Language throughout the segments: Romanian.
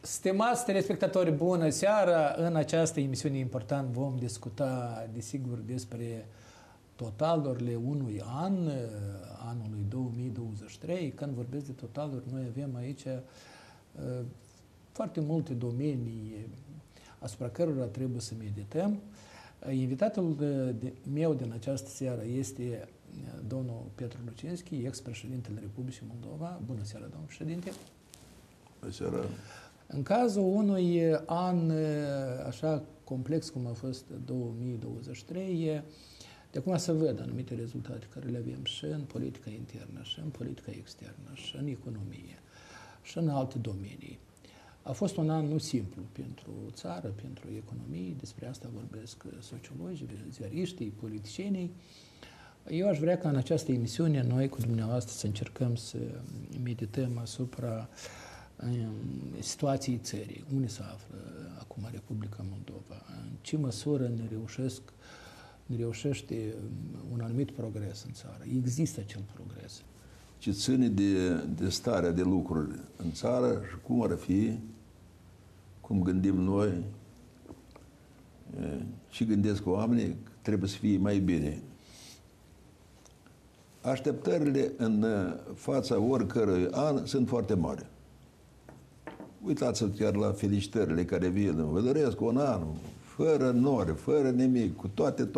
Stimați telespectatori, bună seara! În această emisiune important vom discuta, desigur, despre totalurile unui an, anului 2023. Când vorbesc de totaluri, noi avem aici foarte multe domenii asupra cărora trebuie să medităm. Invitatul meu din această seară este domnul Petru Lucinski, ex-președintele Republicii Moldova. Bună seara, domnul președinte! Bună seara! În cazul unui an așa complex cum a fost 2023, de acum se văd anumite rezultate care le avem și în politica internă, și în politica externă, și în economie, și în alte domenii. A fost un an nu simplu pentru țară, pentru economie, despre asta vorbesc sociologii, ziariștii, politicienii. Eu aș vrea ca în această emisiune noi cu dumneavoastră să încercăm să medităm asupra situației țării, unde se află acum Republica Moldova, în ce măsură ne reușește un anumit progres în țară. Există acel progres. Ce ține de starea de lucruri în țară și cum ar fi, cum gândim noi, și gândesc oamenii, trebuie să fie mai bine. Așteptările în fața oricărui an sunt foarte mari. Uitați-vă chiar la felicitările care vin. Vă doresc un an fără nori, fără nimic, cu toate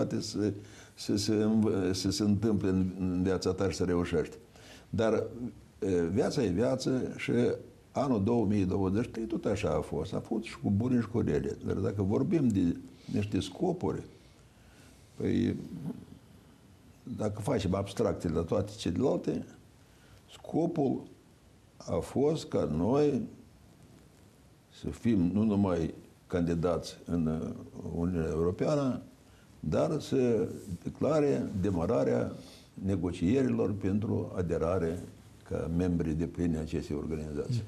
să se întâmple în viața ta și să reușești. Dar viața e viață și anul 2023 tot așa a fost. A fost și cu bune și cu rele. Dar dacă vorbim de niște scopuri, păi dacă facem abstracte la toate celelalte, scopul a fost ca noi să fim nu numai candidați în Uniunea Europeană, dar să declare demararea negocierilor pentru aderare ca membri de pline acestei organizații.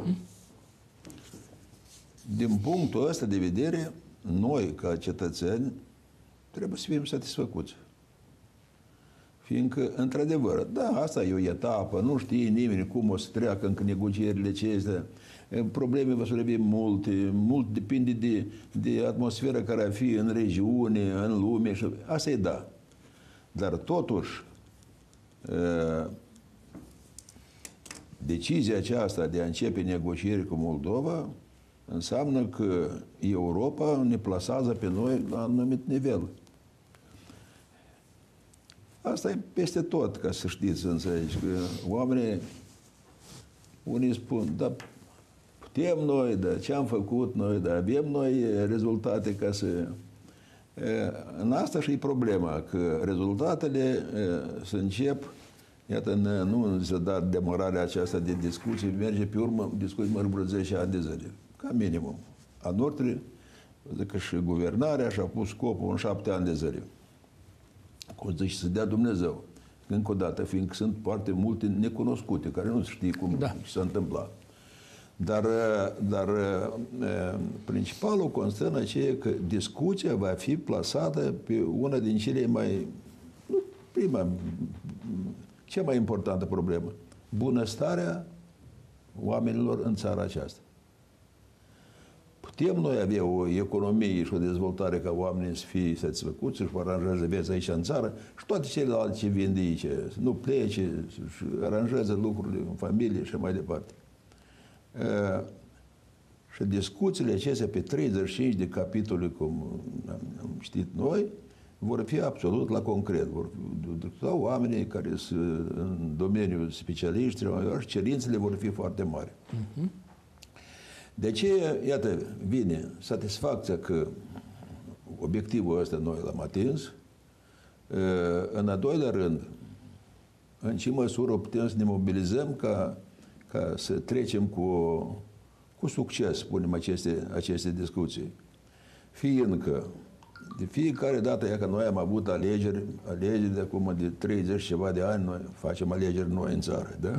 Din punctul ăsta de vedere, noi, ca cetățeni, trebuie să fim satisfăcuți. Fiindcă, într-adevăr, da, asta e o etapă, nu știe nimeni cum o să treacă încă negocierile acestea, probleme vă să le avem multe, mult depinde de atmosfera care ar fi în regiune, în lume, și asta e da. Dar totuși, decizia aceasta de a începe negocieri cu Moldova înseamnă că Europa ne plasează pe noi la un anumit nivel. Asta e peste tot, ca să știți, înțelegi, că oamenii, unii spun, da, putem noi, da, ce am făcut noi, da, avem noi rezultate ca să... În asta și e problema, că rezultatele se încep, iată, nu se da demararea aceasta de discuții, merge pe urmă, discuții mă vreo 10 ani de zile, ca minimum. A noastră, zic că și guvernarea și-a pus scopul în 7 ani de zile. Cum zice, să dea Dumnezeu. Încă o dată, fiindcă sunt foarte multe necunoscute, care nu știe cum s-a întâmplat. Dar principalul constă în aceea că discuția va fi plasată pe una din cele mai, cea mai importantă problemă. Bunăstarea oamenilor în țara aceasta. Putem noi avea o economie și o dezvoltare ca oamenii să fie satisfăcuți, să-și aranjează viața aici în țară și toate celelalte ce vin de aici, să nu plece, să-și aranjează lucrurile în familie și mai departe. Și discuțiile acestea pe 35 de capitole, cum am știut noi, vor fi absolut la concret. Vor discuta oamenii care sunt în domeniul specialiștilor și cerințele vor fi foarte mari. De aceea, iată, vine satisfacția că obiectivul ăsta noi l-am atins. În a doilea rând, în ce măsură putem să ne mobilizăm ca să trecem cu succes, spunem, aceste discuții. Fiindcă de fiecare dată, că noi am avut alegeri de acum de 30 ceva de ani, noi facem alegeri noi în țară, da?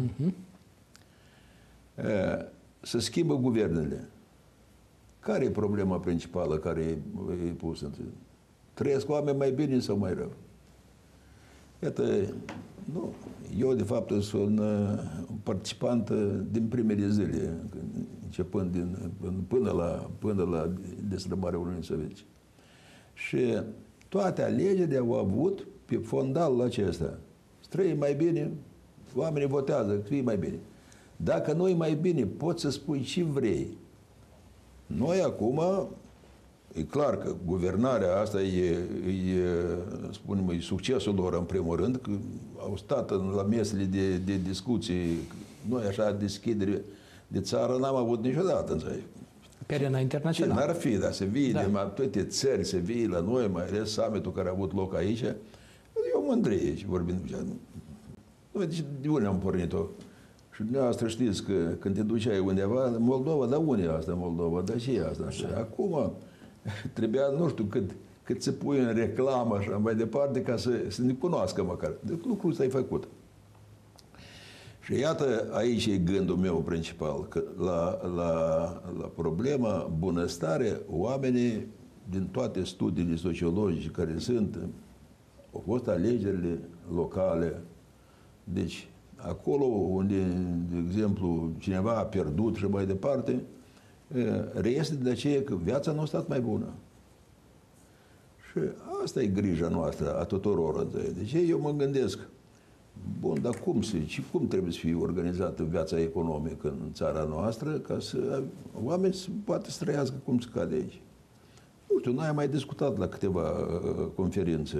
Să schimbă guvernele. Care e problema principală care e pusă? Trăiesc oameni mai bine sau mai rău? Iată, nu, Eu, de fapt, sunt participant din primele zile, începând până la destrămarea Uniunii Sovietice. Și toate alegerile au avut pe fondalul acesta. Să trăim mai bine, oamenii votează, să fie mai bine. Dacă nu e mai bine, poți să spui ce vrei. Noi acum, e clar că guvernarea asta spunem, e succesul lor în primul rând, că au stat la mesele de discuții, noi așa deschidere de țară n-am avut niciodată, înțeleg. Pe arena internațională. Ce n-ar fi, dar să vii de toate țări, să vii la noi, mai ales summitul care a avut loc aici, e o mândrie și vorbim. De unde am pornit-o? Și dumneavoastră știți că când te duceai undeva, Moldova, dar unde e asta Moldova, dar ce e asta? Așa. Acum trebuia, nu știu, cât să pui în reclamă așa mai departe ca să ne cunoască măcar. Deci lucrul ăsta e făcut. Și iată, aici e gândul meu principal, că la problema bunăstare, oamenii din toate studiile sociologice care sunt, au fost alegerile locale, deci acolo unde, de exemplu, cineva a pierdut și mai departe, reiese de aceea că viața nu a stat mai bună. Și asta e grija noastră a tuturor. Deci eu mă gândesc, bun, dar cum trebuie să fie organizată viața economică în țara noastră ca să oamenii să poată să trăiască cum se cade aici? Nu știu, noi am mai discutat la câteva conferințe.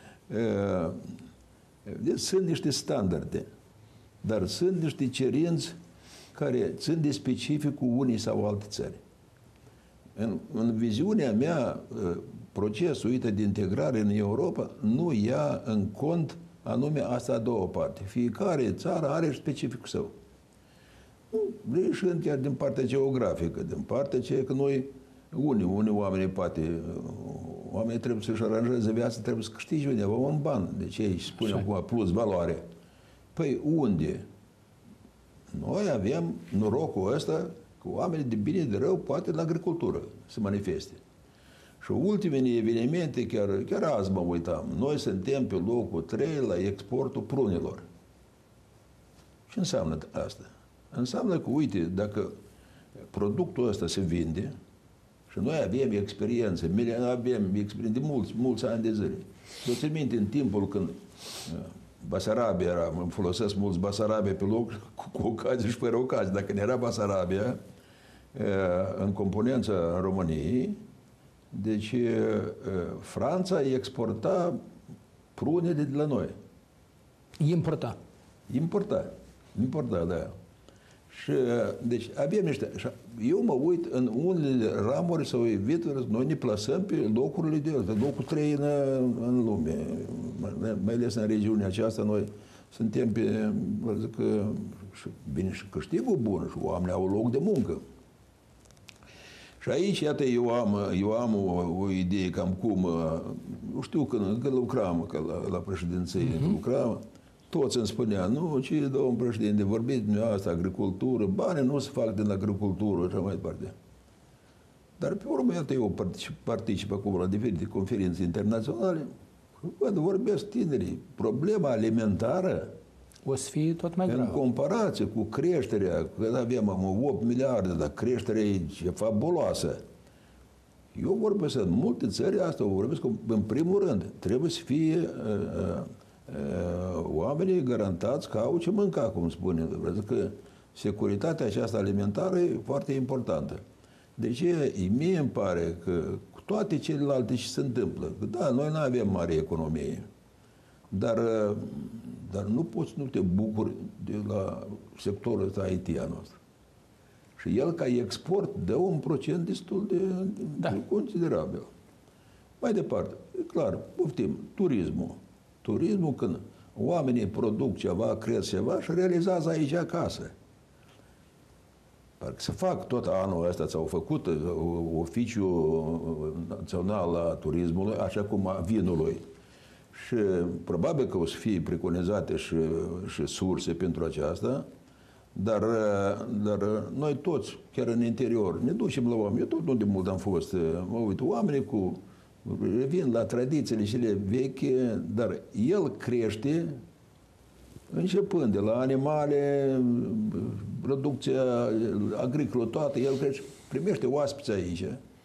Deci sunt niște standarde, dar sunt niște cerințe care țin de specificul unei sau alte țări. În viziunea mea, procesul de integrare în Europa nu ia în cont anume asta a doua parte. Fiecare țară are specificul său. Greșind chiar din partea geografică, din partea aceea că noi, unii oameni poate, oamenii trebuie să-și aranjeze viața, trebuie să câștige undeva un ban. Deci ei spune acum plus valoare. Păi unde? Noi avem norocul ăsta că oamenii de bine de rău poate în agricultură se manifeste. Și ultimele evenimente, chiar azi mă uitam, noi suntem pe locul 3 la exportul prunelor. Ce înseamnă asta? Înseamnă că, uite, dacă productul ăsta se vinde și noi avem experiențe, de mulți ani de zile. Ți minte în timpul când Basarabia era, îmi folosesc mulți Basarabia pe loc, cu ocazie și fără ocazie. Dacă nu era Basarabia, în componența României, deci Franța exporta prunele de la noi. Importa, da. Și, deci, avem niște... Eu mă uit în unele ramuri sau vituri, noi ne plasăm pe locurile pe locul 3 în lume. Mai ales în regiunea aceasta, noi suntem pe, zic, bine, și câștigul bun și oamenii au loc de muncă. Și aici, iată, eu am o idee cam cum, nu știu, când lucram, că la președinție lucram, toți îmi spunea, nu, ce, domnul președinte, vorbiți dumneavoastră, agricultură, banii nu se fac din agricultură și mai departe. Dar pe urmă, iată, eu particip acum la diferite conferințe internaționale, când vorbesc tinerii, problema alimentară o să fie tot mai gravă. În comparație cu creșterea, când avem 8 miliarde, dar creșterea e fabuloasă. Eu vorbesc în multe țări, asta o vorbesc în primul rând. Trebuie să fie oamenii garantați că au ce mânca, cum spune. Pentru că securitatea aceasta alimentară e foarte importantă. Deci mie îmi pare că cu toate celelalte ce se întâmplă, că da, noi nu avem mare economie, dar nu poți să nu te bucuri de la sectorul ăsta IT a nostru. Și el, ca export, dă un procent destul de considerabil. Mai departe, e clar, poftim, turismul, când oamenii produc ceva, cresc ceva și realizează aici acasă. Parcă se fac tot anul ăsta, s-au făcut oficiul național al turismului, așa cum a vinului. Și probabil că o să fie preconizate și surse pentru aceasta, dar noi toți, chiar în interior, ne ducem la oameni. Eu tot nu de mult am fost, mă uit, oamenii revin la tradițiile cele vechi, dar el crește Începând de la animale, producția agricolă, toată, el primește oaspeți aici.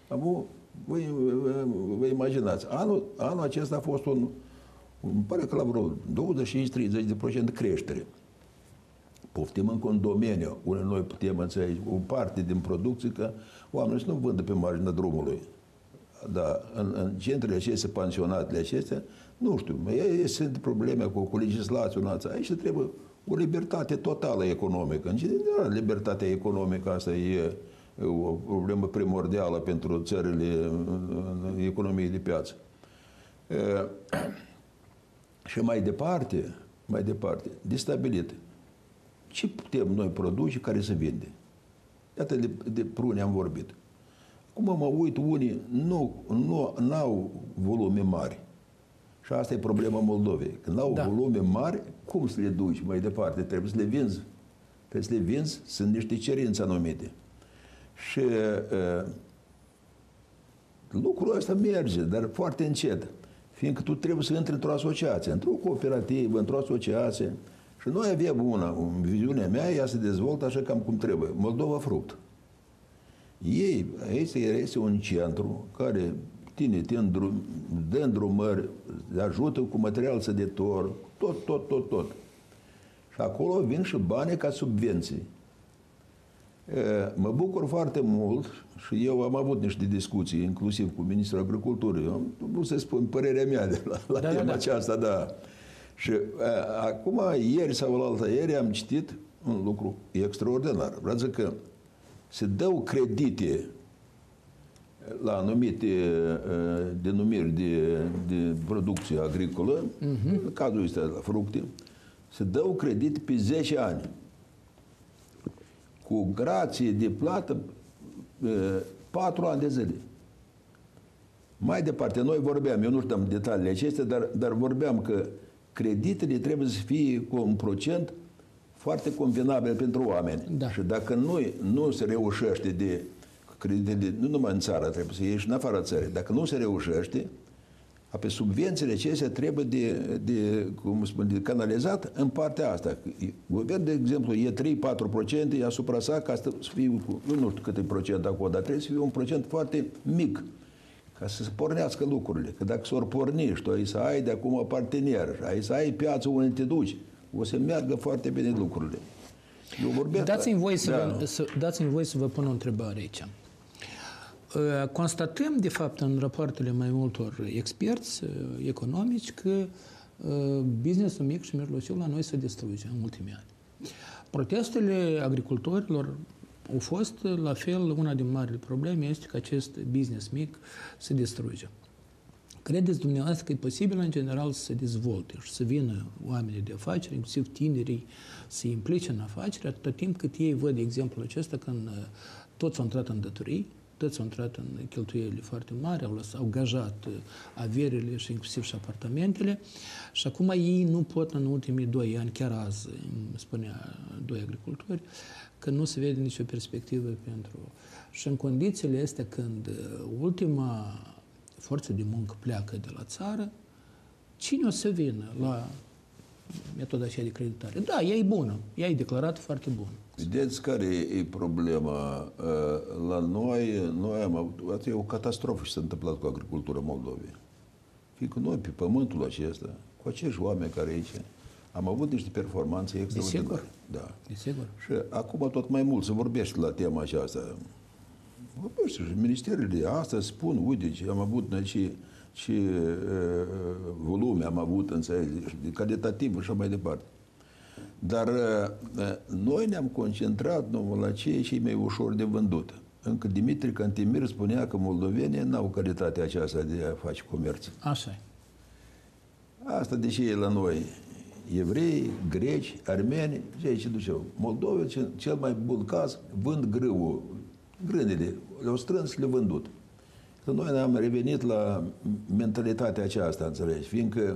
Vă imaginați, anul acesta a fost îmi pare că la vreo 25-30% creștere. Poftim încă un domeniu unde noi putem înțelege o parte din producție, că oamenii nu vândă pe marginea drumului. Dar în centrele acestea, pansionatele acestea, nu știu, sunt probleme cu legislația. Aici trebuie o libertate totală economică. În general, libertatea economică asta e o problemă primordială pentru țările în economie de piață. Și mai departe, de stabilit, ce putem noi produce care să vinde? Iată, de prune am vorbit. Acum mă uit, unii nu au volume mari. Și asta e problema Moldovei. Când au volume mari, cum să le duci mai departe? Trebuie să le vinzi. Trebuie să le vinzi, sunt niște cerințe anumite. Și lucrul ăsta merge, dar foarte încet. Fiindcă tu trebuie să intri într-o asociație, într-o cooperativă, într-o asociație. Și noi avem în viziunea mea, ea se dezvoltă așa cam cum trebuie. Moldova Fruct. Ei, este un centru care dă îndrumări, ajută cu material săditor, tot. Și acolo vin și bani ca subvenții. Mă bucur foarte mult și eu am avut niște discuții, inclusiv cu Ministrul Agriculturii. Nu să spun părerea mea de la tema aceasta, da. Și acum, ieri sau la ieri, am citit un lucru extraordinar. Vreau să zic că se dau credite la anumite denumiri de producție agricolă, în cazul ăsta la fructe, se dau credite pe 10 ani, cu grație de plată 4 ani de zile. Mai departe, noi vorbeam, eu nu știu detaliile acestea, dar vorbeam că creditele trebuie să fie cu un procent foarte convenabil pentru oameni. Da. Și dacă nu se reușește de creditele, nu numai în țară, trebuie să ieși în afara țării. Dacă nu se reușește, pe subvențiile acestea trebuie de canalizat în partea asta. Guvernul, de exemplu, e 3-4% e asupra sa ca să fie, nu știu cât e procent acolo, dar trebuie să fie un procent foarte mic ca să se pornească lucrurile. Că dacă s-or porni și tu ai să ai de acum partener, ai să ai piață unde te duci, o să meargă foarte bine lucrurile. Dați-mi voie să vă pun o întrebare aici. Constatăm, de fapt, în rapoartele mai multor experți economici că businessul mic și mijlociu la noi se distruge în ultimii ani. Protestele agricultorilor au fost, la fel, una din marile probleme este că acest business mic se distruge. Credeți dumneavoastră că e posibil, în general, să se dezvolte și să vină oamenii de afaceri, inclusiv tinerii, să se implice în afaceri, atâta timp cât ei văd exemplul acesta când toți au intrat în datorii, toți au intrat în cheltuielile foarte mari, au gajat averile și inclusiv și apartamentele și acum ei nu pot în ultimii 2 ani, chiar azi, îmi spunea 2 agricultori, că nu se vede nicio perspectivă pentru... Și în condițiile astea, când ultima forță de muncă pleacă de la țară, cine o să vină la metoda aceea de creditare? Da, ea e bună, ea e declarată foarte bună. Vedeți care e problema? La noi am avut o catastrofă ce s-a întâmplat cu agricultura Moldovei. Fiindcă noi, pe pământul acesta, cu acești oameni care aici, am avut niște performanțe extraordinare. Da. Desigur. Și acum tot mai mult se vorbește la tema aceasta. Vorbește și ministerele astăzi spun, uite, ce am avut noi, ce volume am avut, înțelegi, de calitativ și așa mai departe. Dar noi ne-am concentrat numai la cei mai ușor de vândut. Încă Dimitri Cantemir spunea că moldovenii n-au calitatea aceasta de a face comerț. Așa e. Asta deși e la noi. Evrei, greci, armeni, cei ce duceau. Moldoveni, cel mai bun caz, vând grâul, grânele, le-au strâns, le-au vândut. Noi ne-am revenit la mentalitatea aceasta, înțelegi, fiindcă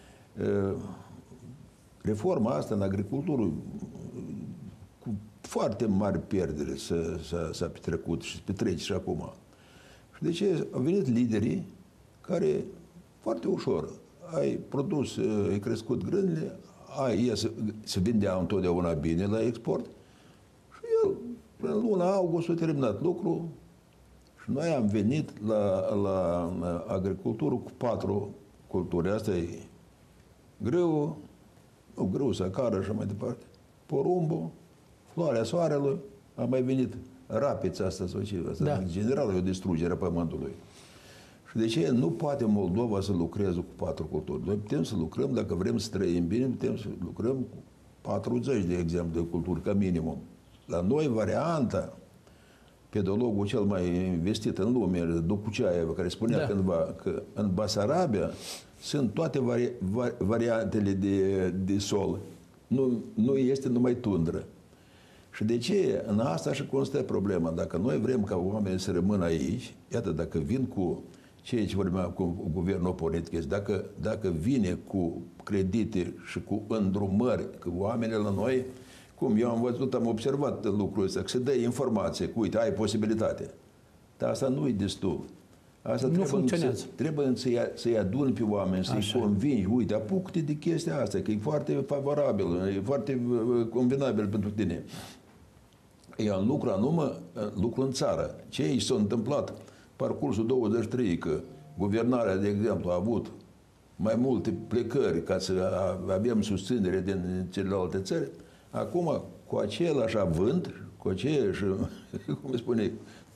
reforma asta în agricultură cu foarte mari pierdere s-a petrecut și se petrece și acum. Și de ce au venit liderii care foarte ușor ai produs, ai crescut grânele, se vindea întotdeauna bine la export și el, în luna august, a terminat lucru și noi am venit la agricultură cu 4 culturi. Asta e grâu, grâu, sacară și mai departe, porumbul, floarea soarelui, a mai venit rapița asta, în general, e o distrugere a pământului. Și de ce nu poate Moldova să lucreze cu 4 culturi? Noi putem să lucrăm, dacă vrem să trăim bine, putem să lucrăm cu 40, de exemplu, de culturi, ca minimum. La noi, varianta, pedologul cel mai investit în lume, Dokuchaev, care spunea cândva că în Basarabia sunt toate variantele de sol. Nu este numai tundră. Și de ce? În asta și constă problema. Dacă noi vrem ca oamenii să rămână aici, iată, dacă vin cu ceea ce vorbeam cu guvernul politic, dacă vine cu credite și cu îndrumări, că oamenii la noi, cum eu am văzut, am observat lucrul ăsta, că se dă informație, că uite, ai posibilitate. Dar asta nu e destul. Asta nu funcționează. Trebuie să-i aduni pe oameni, să-i convingi, uite, apucă-te de chestia asta, că e foarte favorabil, e foarte convenabil pentru tine. Eu lucru în țară. Ce i s-a întâmplat parcursul 23, că guvernarea, de exemplu, a avut mai multe plecări ca să avem susținere din celelalte țări, acum, cu același avânt, cu aceeași, cum spune,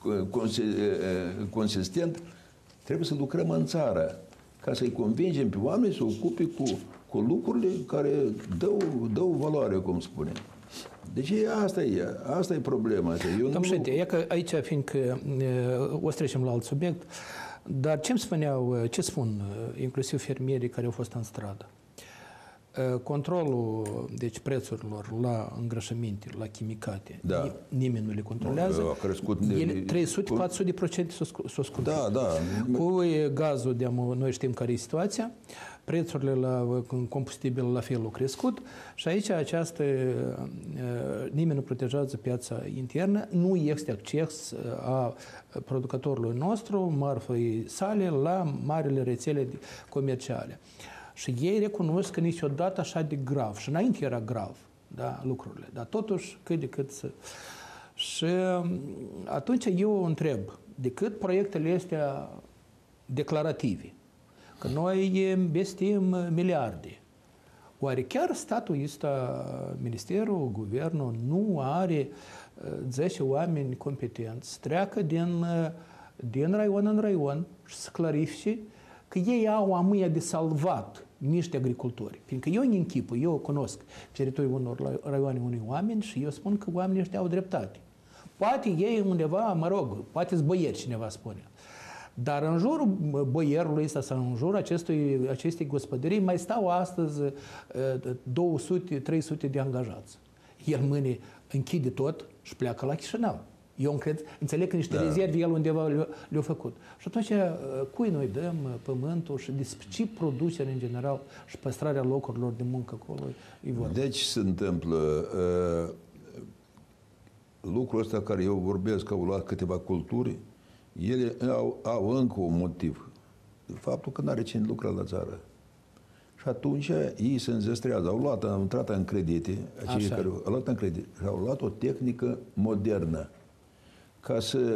consistent, trebuie să lucrăm în țară, ca să-i convingem pe oameni să ocupe cu lucrurile care dau valoare, cum spune. Deci asta e problema. Domnul președinte, e că aici, fiindcă o să trecem la alt subiect, dar ce spun inclusiv fermierii care au fost în stradă? Controlul, deci, prețurilor la îngrășăminte, la chimicate, nimeni nu le controlează. A crescut 300-400% s-o scumpit. Da. Cu gazul, noi știm care e situația, prețurile la combustibil la fel au crescut și aici nimeni nu protejează piața internă, nu este acces a producătorului nostru, marfei sale, la marile rețele comerciale. Și ei recunosc că niciodată așa de grav. Și înainte era grav, lucrurile. Dar totuși, cât de cât să... Și atunci eu întreb, decât proiectele astea declarative, că noi investim miliarde, oare chiar statul ăsta, ministerul, guvernul, nu are 10 oameni competenți, treacă din raion în raion și să clarifice că ei au amâia de salvat niște agricultori. Fiindcă eu îmi închipă, eu cunosc teritoriul unor raioane unui oameni și eu spun că oamenii ăștia au dreptate. Poate ei undeva, poate-s băieri, cineva spune. Dar în jurul boierului ăsta sau în jurul acestei gospodării mai stau astăzi 200-300 de angajați. El mâine închide tot și pleacă la Chișinău. Eu înțeleg că niște rezerve el undeva le-a făcut. Și atunci, cui noi dăm pământul și despre ce produse în general și păstrarea locurilor de muncă acolo e vorba? Deci se întâmplă lucrul ăsta care eu vorbesc, că au luat câteva culturi, ele au încă un motiv. Faptul că n-are cine lucra la țară. Și atunci ei se înzestrează. Au intrat în credite, acei care au luat în credite, și au luat o tehnică modernă ca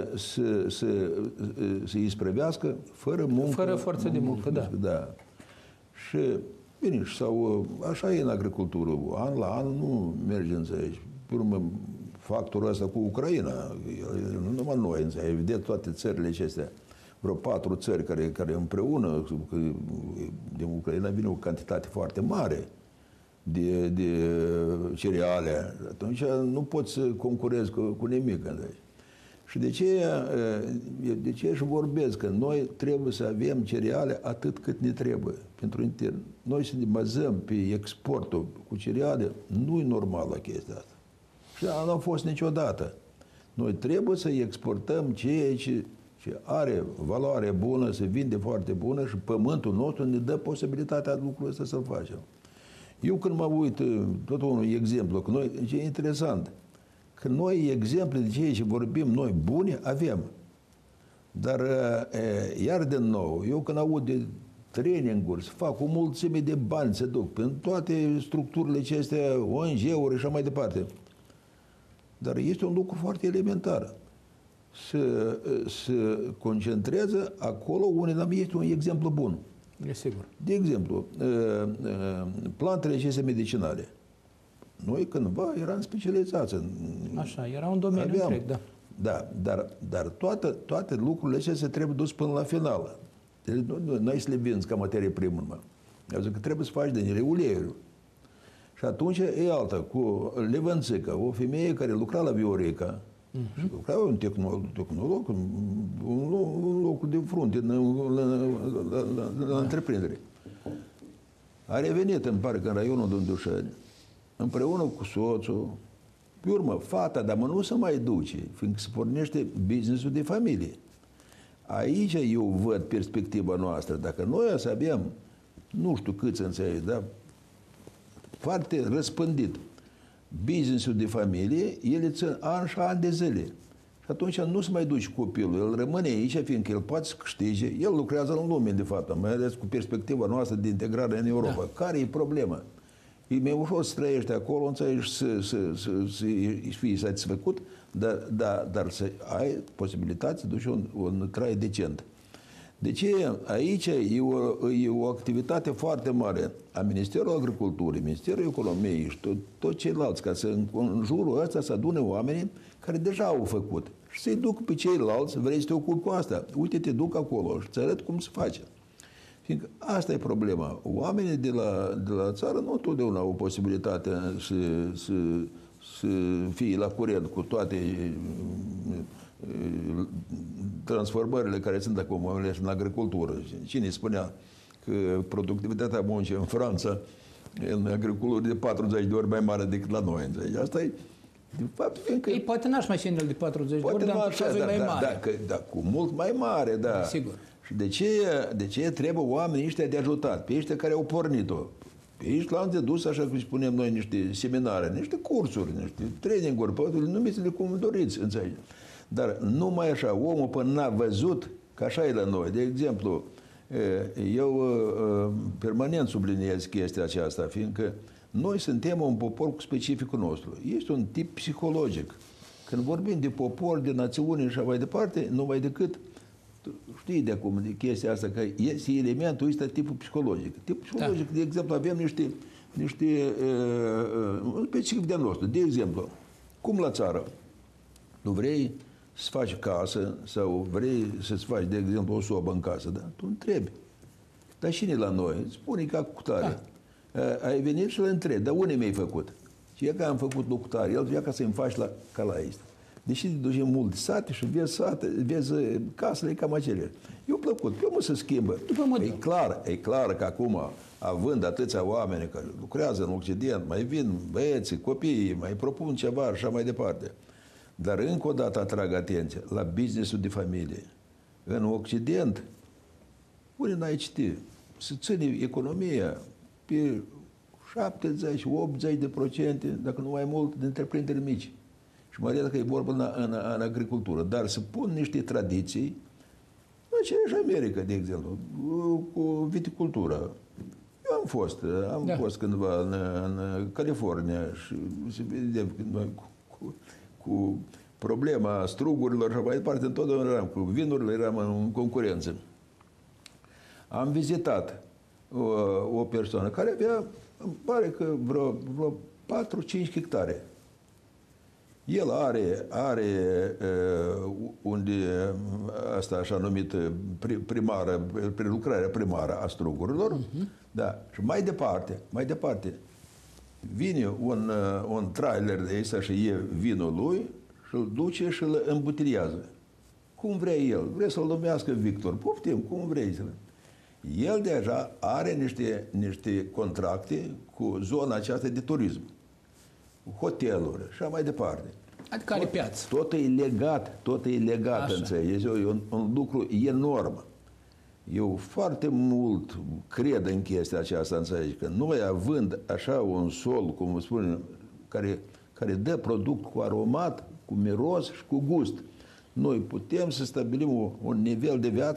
să isprăvească fără muncă. Fără forță de muncă, da. Și, bine, sau așa e în agricultură. An la an nu merge înțelegi. Pe urmă, factorul ăsta cu Ucraina, nu numai noi, evident, toate țările acestea, vreo 4 țări care împreună, că din Ucraina vine o cantitate foarte mare de cereale. Atunci nu poți să concurezi cu nimic. Înțelegi? Și de ce își vorbesc? Că noi trebuie să avem cereale atât cât ne trebuie pentru intern. Noi să ne bazăm pe exportul cu cereale, nu e normal la chestia asta. Și nu a fost niciodată. Noi trebuie să exportăm ceea ce are valoare bună, se vinde foarte bună și pământul nostru ne dă posibilitatea lucrul ăsta să-l facem. Eu când mă uit, tot un exemplu, că noi, ce e interesant, că noi exemple de ceea ce vorbim noi bune avem. Dar, iar din nou, eu când aud de traininguri, să fac o mulțime de bani, se duc în toate structurile acestea, ONG-uri și așa mai departe. Dar este un lucru foarte elementar. Se concentrează acolo unde la mine este un exemplu bun. E sigur. De exemplu, plantele acestea medicinale. Noi cândva eram specializați. Așa, era un domeniu întreg, da. Da, dar toate lucrurile acestea trebuie dus până la final. Deci nu ai să le vinzi ca materie primă numai. Adică că trebuie să faci din ele uleiuri. Și atunci e alta, cu Levănțica, o femeie care lucra la Viorica, și lucra un tehnolog, un loc de frunte la întreprindere. A revenit, îmi pare că în raionul Dundușani, împreună cu soțul. Pe urmă, fata, dar nu se mai duce, fiindcă se pornește business-ul de familie. Aici eu văd perspectiva noastră. Dacă noi o să avem, nu știu câți înțelegi, dar foarte răspândit business-ul de familie, ele țin ani și ani de zile. Și atunci nu se mai duce copilul, el rămâne aici, fiindcă el poate să câștige, el lucrează în lume, de fapt, mai ales cu perspectiva noastră de integrare în Europa. Da. Care e problema? E mai ușor să trăiești acolo, înțelegi, să fii satisfăcut, dar să ai posibilitatea să duci un trai decent. Deci aici e o activitate foarte mare a Ministerului Agriculturii, Ministerul Economiei și tot ceilalți, ca să în jurul ăsta să adune oamenii care deja au făcut. Și să-i duc pe ceilalți, vrei să te ocupi cu asta. Uite, te duc acolo și îți arăt cum se face. Fiindcă asta e problema. Oamenii de la țară nu întotdeauna au posibilitatea să fie la curent cu toate transformările care sunt acum, mai ales în agricultură. Cine spunea că productivitatea muncii în Franța, în agricultură, de 40 de ori mai mare decât la noi. Asta e, de fapt, fiindcă... Ei, poate n-aș mai ține de 40 de ori, dar în cazul mai mare. Da, cu mult mai mare, da. Sigur. Și de ce trebuie oamenii ăștia de ajutat? Pe ăștia care au pornit-o. Pe aici l-am de dus, așa cum spunem noi, niște seminare, niște cursuri, niște traininguri, poate numiți-le cum doriți, înțelegi. Dar numai așa, omul până n-a văzut, că așa e la noi. De exemplu, eu permanent subliniez chestia aceasta, fiindcă noi suntem un popor cu specificul nostru. Este un tip psihologic. Când vorbim de popor, de națiune și așa mai departe, numai decât știi de acum de chestia asta, că este elementul ăsta tipul psihologic. Tipul psihologic, de exemplu, avem niște specific de nostru. De exemplu, cum la țară, tu vrei să faci casă sau vrei să-ți faci, de exemplu, o sobă în casă, da? Tu întrebi. Dar cine la noi? Spune ca cu tare. Da. Ai venit și îl întrebi, dar unde mi-ai făcut? Și e că am făcut lucru tare, el vrea ca să-mi faci ca la asta. Deși te duci în multe sate și vezi casele cam aceleași. Eu plăcut, pe mă se schimbă. E clar că acum, având atâția oameni care lucrează în Occident, mai vin băieții, copiii, mai propun ceva și așa mai departe. Dar încă o dată atrag atenție la business-ul de familie. În Occident, unde n-ai citit, se ține economia pe 70-80%, dacă nu mai mult, de întreprinderi mici. Și mai ales că e vorba în agricultură. Dar se pun niște tradiții, în aceeași America, de exemplu, cu viticultura. Eu am fost cândva în California și vedem noi cu problema strugurilor și mai departe, întotdeauna eram cu vinurile, eram în concurență. Am vizitat o persoană care avea, îmi pare că vreo 4-5 hectare. El are unde asta așa numită prelucrarea primară a strugurilor, da, și mai departe, vine un trailer de ăsta și e vinul lui și îl duce și îl îmbutiliază. Cum vrea el? Vrea să-l numească Victor. Poftim, cum vrei. El deja are niște contracte cu zona aceasta de turism. Hoteluri și așa mai departe. Adică are piață. Tot e legat, înțelegi? E un lucru enorm. Eu foarte mult cred în chestia aceasta, înțelegi? Că noi având așa un sol, cum spune, care dă product cu aromat, cu miros și cu gust, noi putem să stabilim un nivel de viață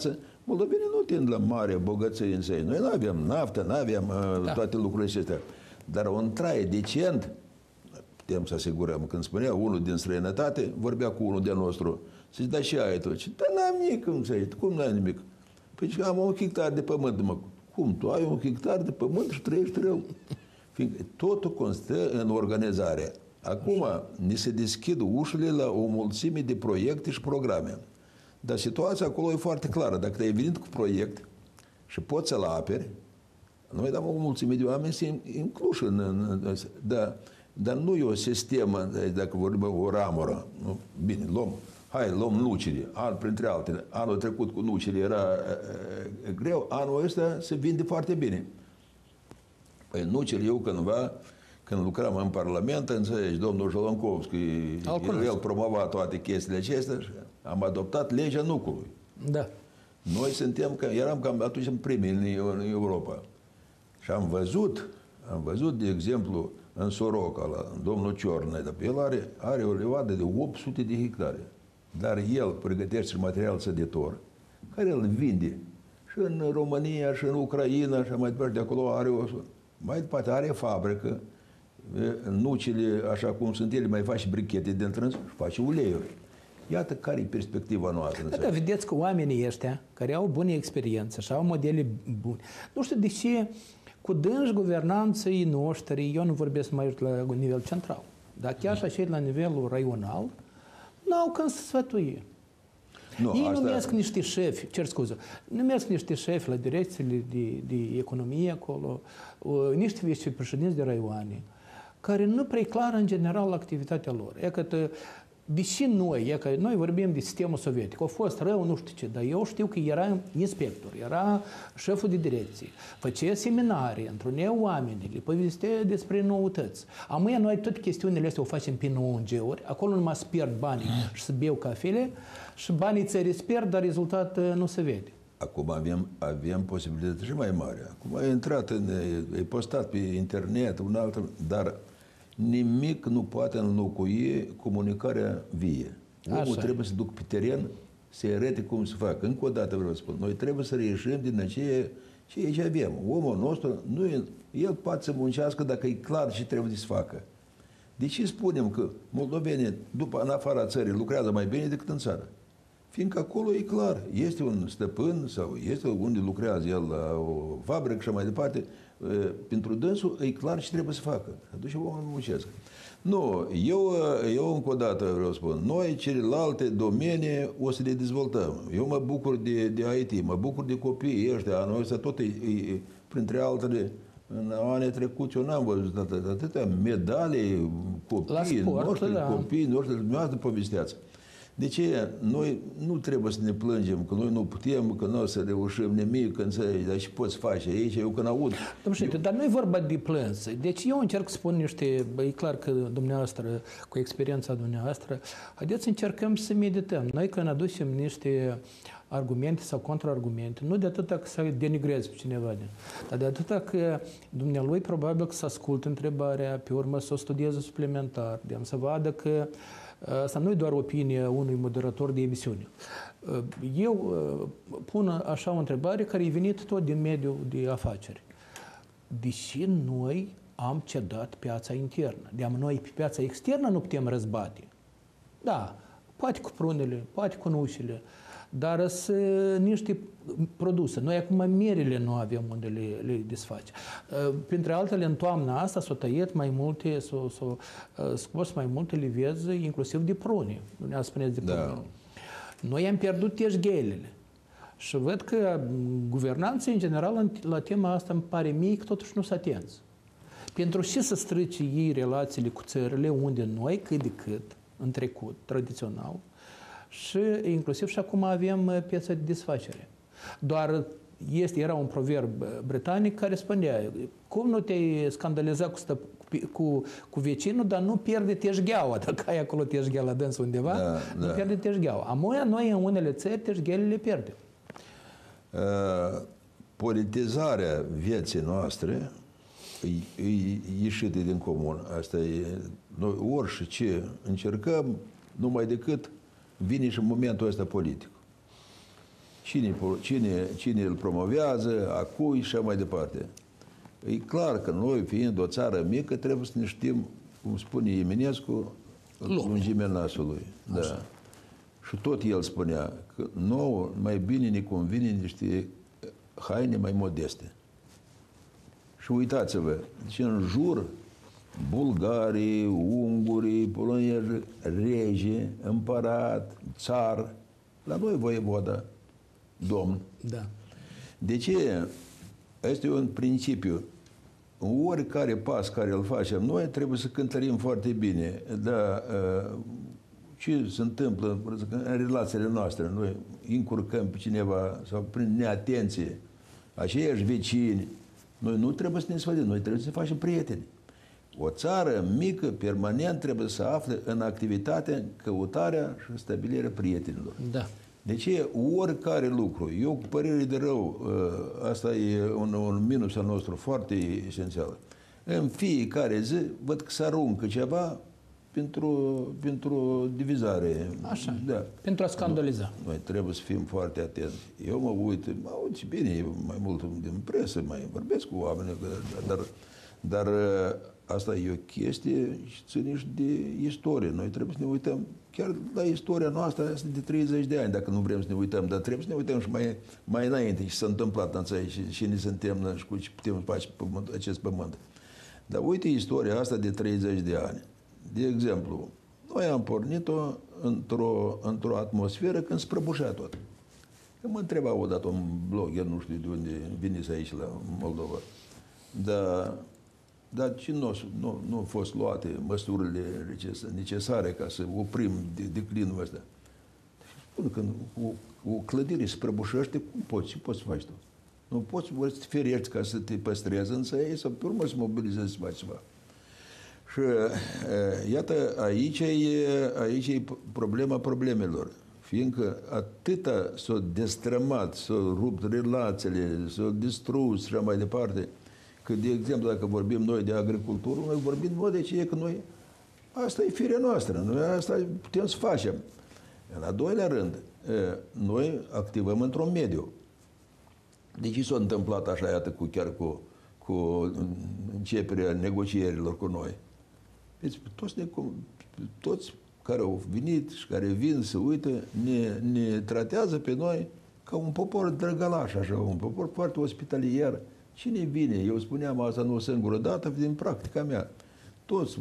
Moldovenii nu tind la mare bogăție în săi. Noi nu avem naftă, nu avem toate lucrurile acestea. Dar un trai decent, putem să asigurăm. Când spunea unul din străinătate, vorbea cu unul de nostru. Zice, da și ai tu? Dar n-am nimic, cum n-ai nimic? Păi am 1 hectar de pământ. Mă, cum? Tu ai 1 hectar de pământ și trăiești rău? Fiindcă totul constă în organizare. Acum ni se deschid ușile la o mulțime de proiecte și programe. Dar situația acolo e foarte clară. Dacă te-ai venit cu proiect și poți să-l aperi, noi dăm o mulțime de oameni să incluși dar nu e o sistemă, dacă vorbim o ramură. Nu? Bine, luăm nucile. Printre altele, anul trecut cu nucile era greu, anul ăsta se vinde foarte bine. Păi nucile, eu când lucram în Parlament, înțelegi, domnul Jolonkovski, el promova toate chestiile acestea și am adoptat legea nucului. Da. Noi eram cam atunci în primii în Europa. Și am văzut, de exemplu, în Soroca, la domnul Ciornă, el are o livadă de 800 de hectare. Dar el pregătește material săditor, care îl vinde și în România, și în Ucraina, și mai departe, de acolo mai departe are fabrică, nucile, așa cum sunt ele, mai faci brichete de întrâns și faci uleiuri. Iată care e perspectiva noastră. Da, vedeți că oamenii ăștia, care au bune experiențe și au modele bune, nu știu de ce, cu dânși guvernanței noștri, eu nu vorbesc mai la nivel central, dar chiar și așa la nivelul raional, n-au când să sfătuie. Ei numesc niște șefi, cer scuză, numesc niște șefi la direcțiile de economie acolo, niște vicepreședinți de raioane, care nu preclară în general activitatea lor. E că deși noi vorbim de sistemul sovietic, a fost rău, nu știu ce, dar eu știu că era inspector, era șeful de direcție, făcea seminarii, întrunea oamenii, le povestea despre noutăți. Amâia noi toate chestiunile astea o facem prin ONG-uri, acolo numai să pierd banii și să beau cafele și banii țării se pierd, dar rezultat nu se vede. Acum avem posibilități și mai mari. Acum ai intrat, ai postat pe internet, dar nimic nu poate înlocui comunicarea vie. Omul trebuie să duc pe teren, să arate cum să facă. Încă o dată vreau să spun, noi trebuie să reieșim din ce avem. Omul nostru, el poate să muncească dacă e clar ce trebuie să facă. De ce spunem că moldovenii, în afara țării, lucrează mai bine decât în țară? Fiindcă acolo e clar, este un stăpân sau este unde lucrează el la o fabrică și mai departe, pentru dânsul e clar ce trebuie să facă. Atunci omul muncesc. Nu, eu încă o dată vreau să spun, noi celelalte domenii o să le dezvoltăm. Eu mă bucur de IT, mă bucur de copiii ăștia, anul ăsta tot printre altele, în anii trecuți eu n-am văzut atâtea medalii, copiii noștri, dumneavoastră povesteați. De ce noi nu trebuie să ne plângem că noi nu putem, că nu o să reușim nimic, că înțelegi, dar și poți face aici, eu când aud. Domnule, dar nu e vorba de plâns. Deci eu încerc să spun niște, e clar că dumneavoastră, cu experiența dumneavoastră, haideți să încercăm să medităm. Noi când aducem niște argumente sau contraargumente, nu de atâta că să denigrezi pe cineva, dar de atâta că dumnealui probabil că să ascultă întrebarea, pe urmă să o studieze suplimentar, să vadă că asta nu e doar opinia unui moderator de emisiune. Eu pun așa o întrebare care e venit tot din mediul de afaceri. Deși noi am cedat piața internă, de-am noi pe piața externă nu putem răzbate. Da, poate cu prunele, poate cu nușile, dar sunt niște produse. Noi acum mierile nu avem unde le desface. Printre altele, în toamna asta s-au tăiat mai multe, s-au scos mai multe liveze, inclusiv de prune. Nu spuneți de prune. Da. Noi am pierdut teșghelele. Și văd că guvernanții, în general, la tema asta îmi pare mie că totuși nu sunt atenți. Pentru ce să strice ei relațiile cu țările unde noi, cât de cât, în trecut, tradițional, și inclusiv și acum avem piața de desfacere. Doar era un proverb britanic care spunea, cum nu te-ai scandaliza cu vecinul, dar nu pierde teșgheaua. Dacă ai acolo teșghea dâns undeva, nu pierde teșgheaua. Amoia, noi în unele țări teșghele le pierdem. Politizarea vieții noastre e ieșită din comun. Asta e, noi orice încercăm, numai decât vine și momentul ăsta politic. cine îl promovează, a cui și așa mai departe. E clar că noi, fiind o țară mică, trebuie să ne știm, cum spune Eminescu, lungimea nasului. Da. Și tot el spunea că nouă mai bine ne convine niște haine mai modeste. Și uitați-vă, deci în jur, bulgarii, ungurii, polonezi, rege, împărat, țar, la noi voievoda, domn. Da. De ce? Este un principiu. Oricare pas care îl facem noi trebuie să cântărim foarte bine. Dar ce se întâmplă în relațiile noastre? Noi încurcăm pe cineva sau prin neatenție, aceiași vecini. Noi nu trebuie să ne sfădim, noi trebuie să ne facem prieteni. O țară mică, permanent, trebuie să afle în activitate căutarea și stabilirea prietenilor. Da. De ce oricare lucru, eu cu părere de rău, asta e un minus al nostru foarte esențial. În fiecare zi văd că se aruncă ceva pentru divizare. Așa, da. Pentru a scandaliza. Noi trebuie să fim foarte atenți. Eu mă uit și bine, mai mult din presă, mai vorbesc cu oameni, dar asta e o chestie și ține și de istorie. Noi trebuie să ne uităm chiar la istoria noastră asta de 30 de ani, dacă nu vrem să ne uităm, dar trebuie să ne uităm și mai înainte ce s-a întâmplat în țară și cine suntem și cu ce putem face pe acest pământ. Dar uite istoria asta de 30 de ani. De exemplu, noi am pornit-o într-o atmosferă când se prăbușea tot. Că mă întreba odată un blogger, nu știu de unde veniți aici la Moldova, dar ce nu au fost luate măsurile necesare ca să oprim declinul ăsta? Spun că o clădire se prăbușește, ce poți să faci tu? Nu poți să te ferești ca să te păstrezi însă ei sau pe urmă să mobilizezi să faci ceva. Și iată, aici e problema problemelor. Fiindcă atâta s-au destrămat, s-au rupt relațiile, s-au distrus și așa mai departe, că, de exemplu, dacă vorbim noi de agricultură, noi vorbim noi de ce că noi, asta e firea noastră, noi asta putem să facem. În al doilea rând, noi activăm într-un mediu. De ce s-a întâmplat așa, iată, chiar cu începerea negocierilor cu noi? Deci, toți care au venit și care vin să uită, ne tratează pe noi ca un popor drăgălaș, așa, un popor foarte ospitalier. Cine vine? Eu spuneam asta nu o singură dată, din practica mea. Toți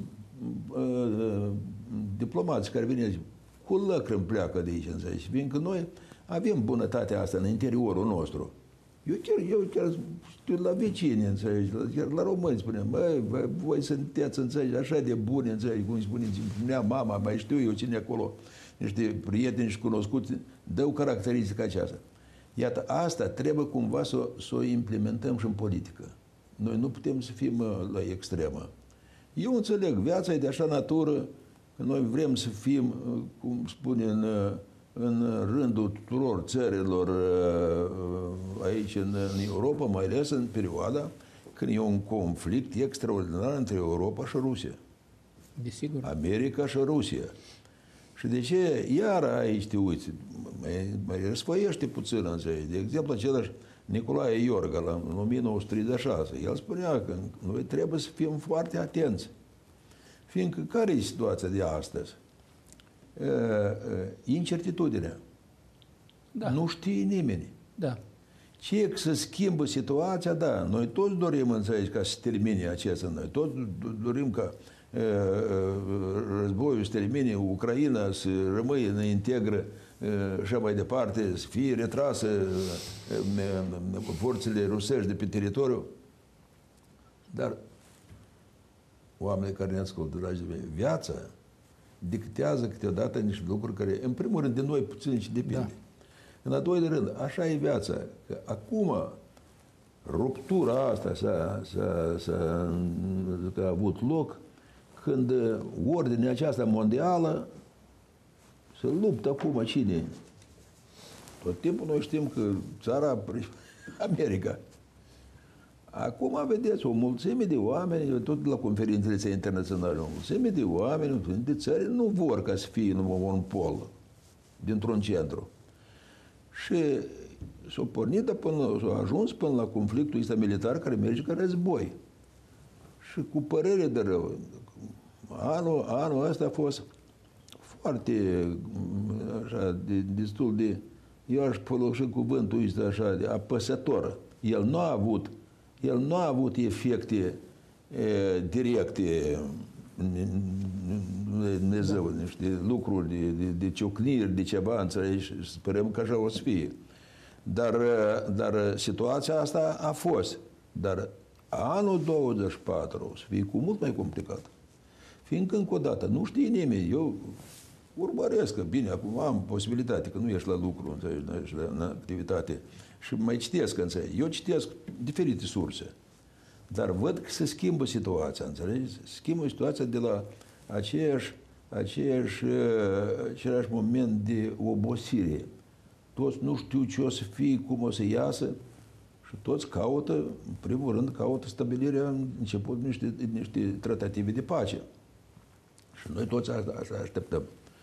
diplomații care vin aici, cu lăcrimi pleacă de aici, înțelegi? Fiindcă noi avem bunătatea asta în interiorul nostru. Eu chiar știu la vecini, înțelegi? Chiar la români spuneam, băi, voi sunteți, înțelegi, așa de buni, înțelegi, cum spunea mama, mai știu eu cine acolo, niște prieteni și cunoscuți, dă caracteristica aceasta. Iată, asta trebuie cumva să o implementăm și în politică. Noi nu putem să fim la extremă. Eu înțeleg, viața e de așa natură că noi vrem să fim, cum spune în rândul tuturor țărilor aici în Europa, mai ales în perioada când e un conflict extraordinar între Europa și Rusia. Desigur. America și Rusia. Și de ce? Iar aici te uiți, mai răsfăiește puțin, înțelegi. De exemplu, același Nicolae Iorga, în 1936, el spunea că noi trebuie să fim foarte atenți. Fiindcă care e situația de astăzi? Incertitudinea. Da. Nu știe nimeni. Da. Ce să schimbă situația, da. Noi toți dorim, înțelegi, ca să termine acesta. Noi toți dorim ca războiul să termine, Ucraina să rămâne integră și mai departe, să fie retrasă forțele rusești de pe teritoriu. Dar oamenii care ne ascultă, dragii mei, viața dictează câteodată niște lucruri care, în primul rând, de noi puțin și depinde. Da. În al doilea rând, așa e viața. Că acum ruptura asta a avut loc când ordinea aceasta mondială se luptă acum cine? Tot timpul noi știm că țara America. Acum vedeți o mulțime de oameni, tot la conferințele internaționale, o mulțime de oameni de țări nu vor ca să fie numai un pol dintr-un centru. Și s-a pornit, s-a ajuns până la conflictul ăsta militar care merge ca război. Și cu părere de rău, anul ăsta a fost foarte, așa, destul de, eu aș folosi cuvântul ăsta așa, de apăsător. El nu a avut efecte directe, Dumnezeu, niște lucruri de ciocniri, de ceva, înțelegi, sperăm că așa o să fie. Dar situația asta a fost. Dar anul 24 o să fie cu mult mai complicat. Fiindcă, încă o dată, nu știe nimeni. Eu urmăresc, că bine, acum am posibilitate, că nu ești la lucru, înțelegi, nu ești în activitate. Și mai citesc, înțelegi. Eu citesc diferite surse. Dar văd că se schimbă situația, înțelegi? Se schimbă situația de la același moment de obosire. Toți nu știu ce o să fie, cum o să iasă și toți caută, în primul rând, caută stabilirea început niște tratative de pace. Și noi toți asta așteptăm.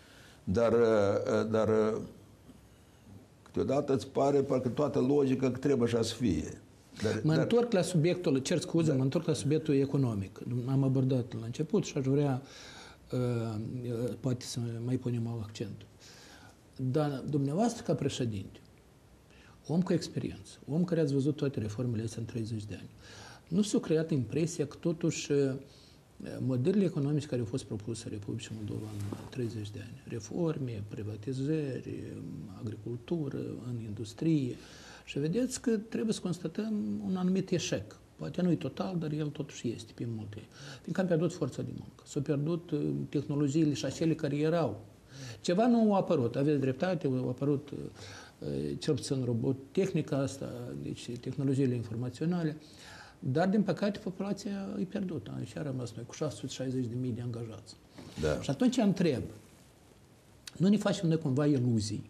Dar câteodată îți pare parcă toată logica că trebuie așa să fie. Mă întorc la subiectul, cer scuze, mă întorc la subiectul economic. Am abordat la început și aș vrea poate să mai punem accentul. Dar dumneavoastră, ca președinte, om cu experiență, om care ați văzut toate reformele astea în 30 de ani, nu s-a creat impresia că totuși modelele economice care au fost propuse Republicii Moldova în 30 de ani, reforme, privatizări, agricultură, în industrie, și vedeți că trebuie să constatăm un anumit eșec. Poate nu e total, dar el totuși este pe multe. Fiindcă am pierdut forța de muncă, s-au pierdut tehnologiile și acele care erau. Ceva nu a apărut, aveți dreptate, a apărut cel puțin robotehnica asta, deci tehnologiile informaționale, dar din păcate populația e pierdută. Și a rămas noi cu 660.000 de angajați. Da. Și atunci întreb, nu ne facem noi cumva iluzii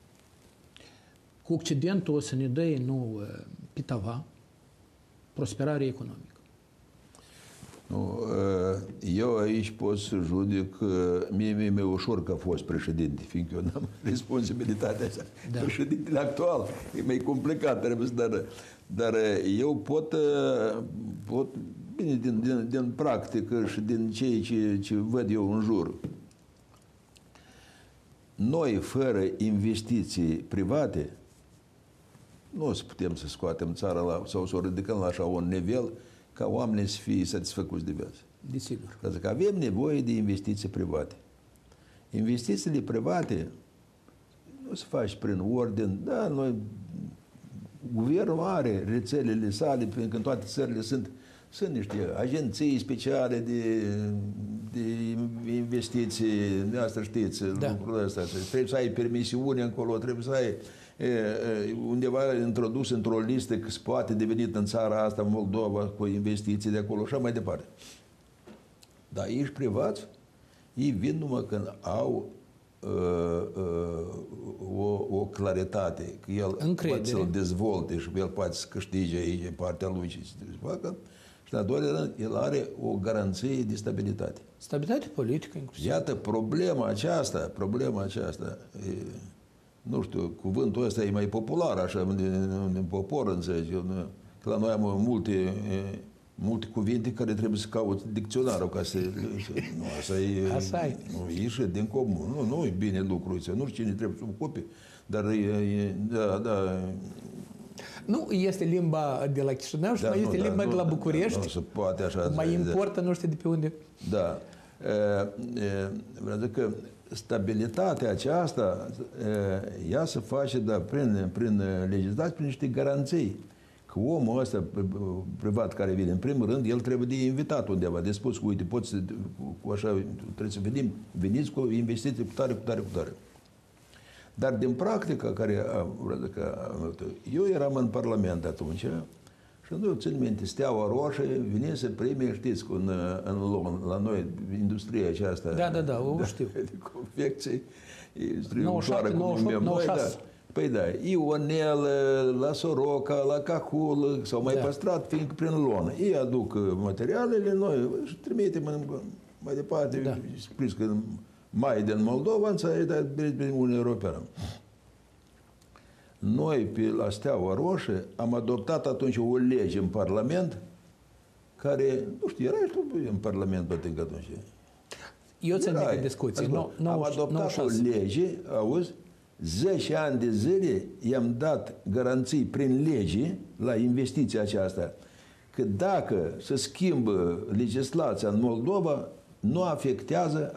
cu Occidentul o să ne dă nouă pitava prosperare economică? Nu, eu aici pot să judec, mie mi-e ușor că a fost președinte, fiindcă eu n-am responsabilitatea asta. Da. Președintele actual e mai complicat, dar eu pot bine, din practică și din ceea ce văd eu în jur. Noi, fără investiții private, nu o să putem să scoatem țara sau să o ridicăm la așa un nivel ca oamenii să fie satisfăcuți de viață. Desigur. Pentru că avem nevoie de investiții private. Investițiile private nu se faci prin ordine. Da, noi, guvernul are rețelele sale, pentru că în toate țările sunt niște agenții speciale de investiții, asta știți, lucrurile astea. Trebuie să ai permisiune acolo, trebuie să ai undeva introdus într-o listă că se poate deveni în țara asta, Moldova, cu investiții de acolo și așa mai departe. Dar ești privați, ei vin numai când au o claritate, că el poate să-l dezvolte și el poate să câștige aici partea lui și să se facă. Și, în al doilea rând, el are o garanție de stabilitate. Stabilitate politică, inclusiv. Iată, problema aceasta, nu știu, cuvântul ăsta e mai popular, așa, în popor, înțelegi. Că la noi am multe cuvinte care trebuie să caut dicționarul ca să... Nu, asta e ieșit din comun. Nu e bine lucrul ăsta. Nu știu cine trebuie să ocupe, dar da. Nu este limba de la Chișinău și mai este limba de la București. Nu se poate așa. Mai importă, nu știu de pe unde. Da. Vreau să zic că stabilitatea aceasta, ea se face, da, prin legislație, prin niște garanții. Că omul ăsta privat care vine, în primul rând, el trebuie de invitat undeva, de spus, uite, trebuie să vedem, veniți cu investiții cu tare. Dar din practica care eu eram în Parlament atunci și nu țin minte, Steaua Roșie vine să prime, știți, la noi, industria aceasta. Da, o știu. De confecții, ușoară cum numim noi, da. Păi da, Ionel, la Soroca, la Cahul, s-au mai păstrat, fiindcă prin lonă. Ei aduc materialele noi și trimitem mai departe, spus că mai din Moldova, în țară, dar din Uniunea Europeană. noi la Steaua Roșie am adoptat atunci o lege în Parlament care, nu știu, erai tu în Parlament, bătâng atunci. Eu țin minte discuții. Am adoptat o lege, auzi, 10 ani de zile i-am dat garanții prin lege la investiția aceasta, că dacă se schimbă legislația în Moldova, nu afectează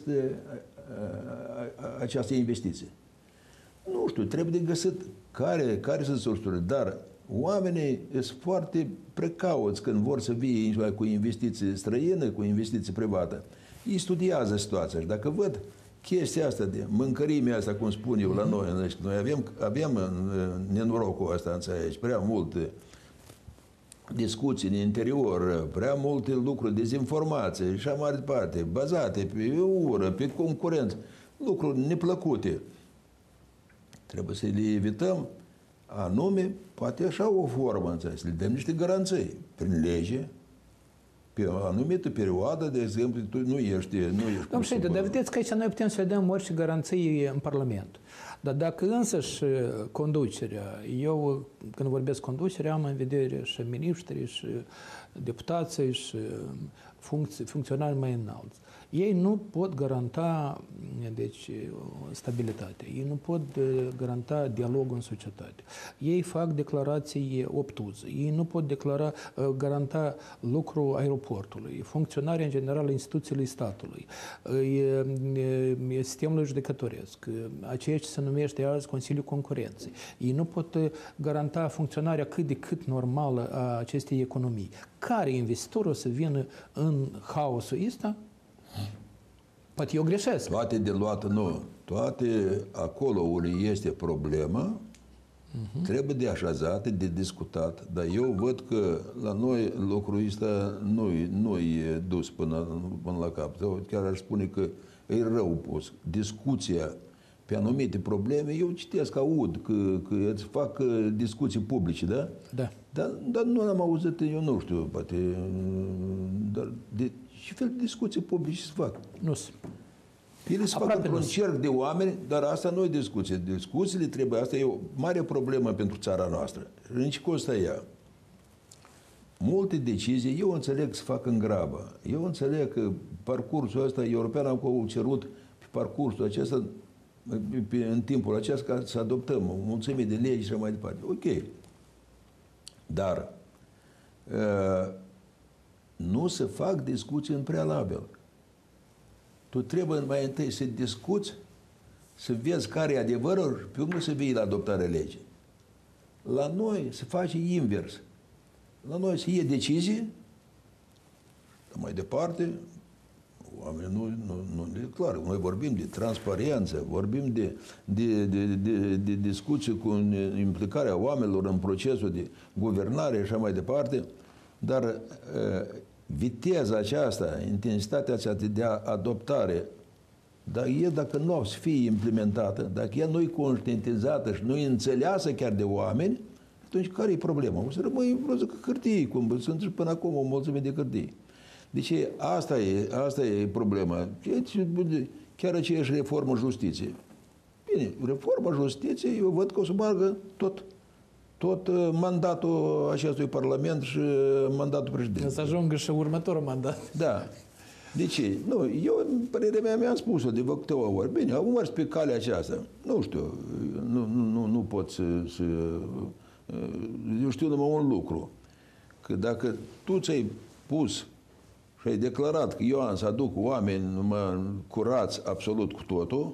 această investiție. Nu știu, trebuie de găsit care sunt sursurile, dar oamenii sunt foarte precauți când vor să vie cu investiții străine, cu investiții private. Ei studiază situația și dacă văd chestia asta de mâncărimea asta, cum spun eu la noi, noi avem nenorocul ăsta, înțelegi, prea multe discuții în interior, prea multe lucruri, dezinformație și așa mai departe, bazate pe ură, pe concurență, lucruri neplăcute. Trebuie să le evităm anume, poate așa o formă, înțelegi, să le dăm niște garanții prin lege, pe o anumită perioadă, de exemplu, tu nu ești Domnul președinte, dar vedeți că aici noi putem să le dăm orice garanții în Parlament. Dar dacă însăși conducerea, eu când vorbesc conducerea, am în vedere și miniștrii, și deputații, și funcționari mai înalți. Ei nu pot garanta stabilitate, ei nu pot garanta dialogul în societate. Ei fac declarații obtuze, ei nu pot garanta lucrul aeroportului, funcționarea în general instituțiilor statului, sistemul judecătoresc, ceea ce se numește azi Consiliul Concurenței. Ei nu pot garanta funcționarea cât de cât normală a acestei economii. Care investitor o să vină în haosul ăsta? Poate eu greșesc. Toate de luat, nu. Toate acolo unde este problemă, trebuie de așezate, de discutat. Dar eu văd că la noi lucrul ăsta nu e dus până la cap. Chiar aș spune că e rău pus. Discuția pe anumite probleme, eu citesc, aud că îți fac discuții publice, da? Da. Dar nu am auzit, eu nu știu, poate, dar ce fel de discuții publice se fac? Nu se. Ele se fac într-un cerc de oameni, dar asta nu e discuție. Discuțiile trebuie, asta e o mare problemă pentru țara noastră. În ce constă ea? Multe decizii, eu înțeleg să fac în grabă. Eu înțeleg că parcursul ăsta european au cerut pe parcursul acesta, în timpul acesta, ca să adoptăm o mulțime de legi și mai departe. Ok. Dar nu se fac discuții în prealabil. Tu trebuie mai întâi să discuți, să vezi care e adevărul și pe urmă să vii la adoptarea legii. La noi se face invers. La noi se iei decizii, mai departe, oamenii nu le clar. Noi vorbim de transparență, vorbim de discuții cu implicarea oamenilor în procesul de guvernare și așa mai departe, dar viteza aceasta, intensitatea aceasta de adoptare, dar dacă nu o să fie implementată, dacă ea nu e conștientizată și nu e înțeleasă chiar de oameni, atunci care e problema? O să rămâi vreo hârtii, cum sunt și până acum o mulțime de hârtii. Deci asta e problema. Chiar aceeași reformă justiției. Bine, reforma justiției, eu văd că o să meargă tot mandatul acestui Parlament și mandatul președintelui. Să ajungă și următorul mandat. Da. De ce? Nu, eu, în părerea mea, mi-am spus-o de câteva ori. Bine, am mers pe calea aceasta. Nu știu, nu pot să... Eu știu numai un lucru. Că dacă tu ți-ai pus și ai declarat că eu am să aduc oameni curați absolut cu totul,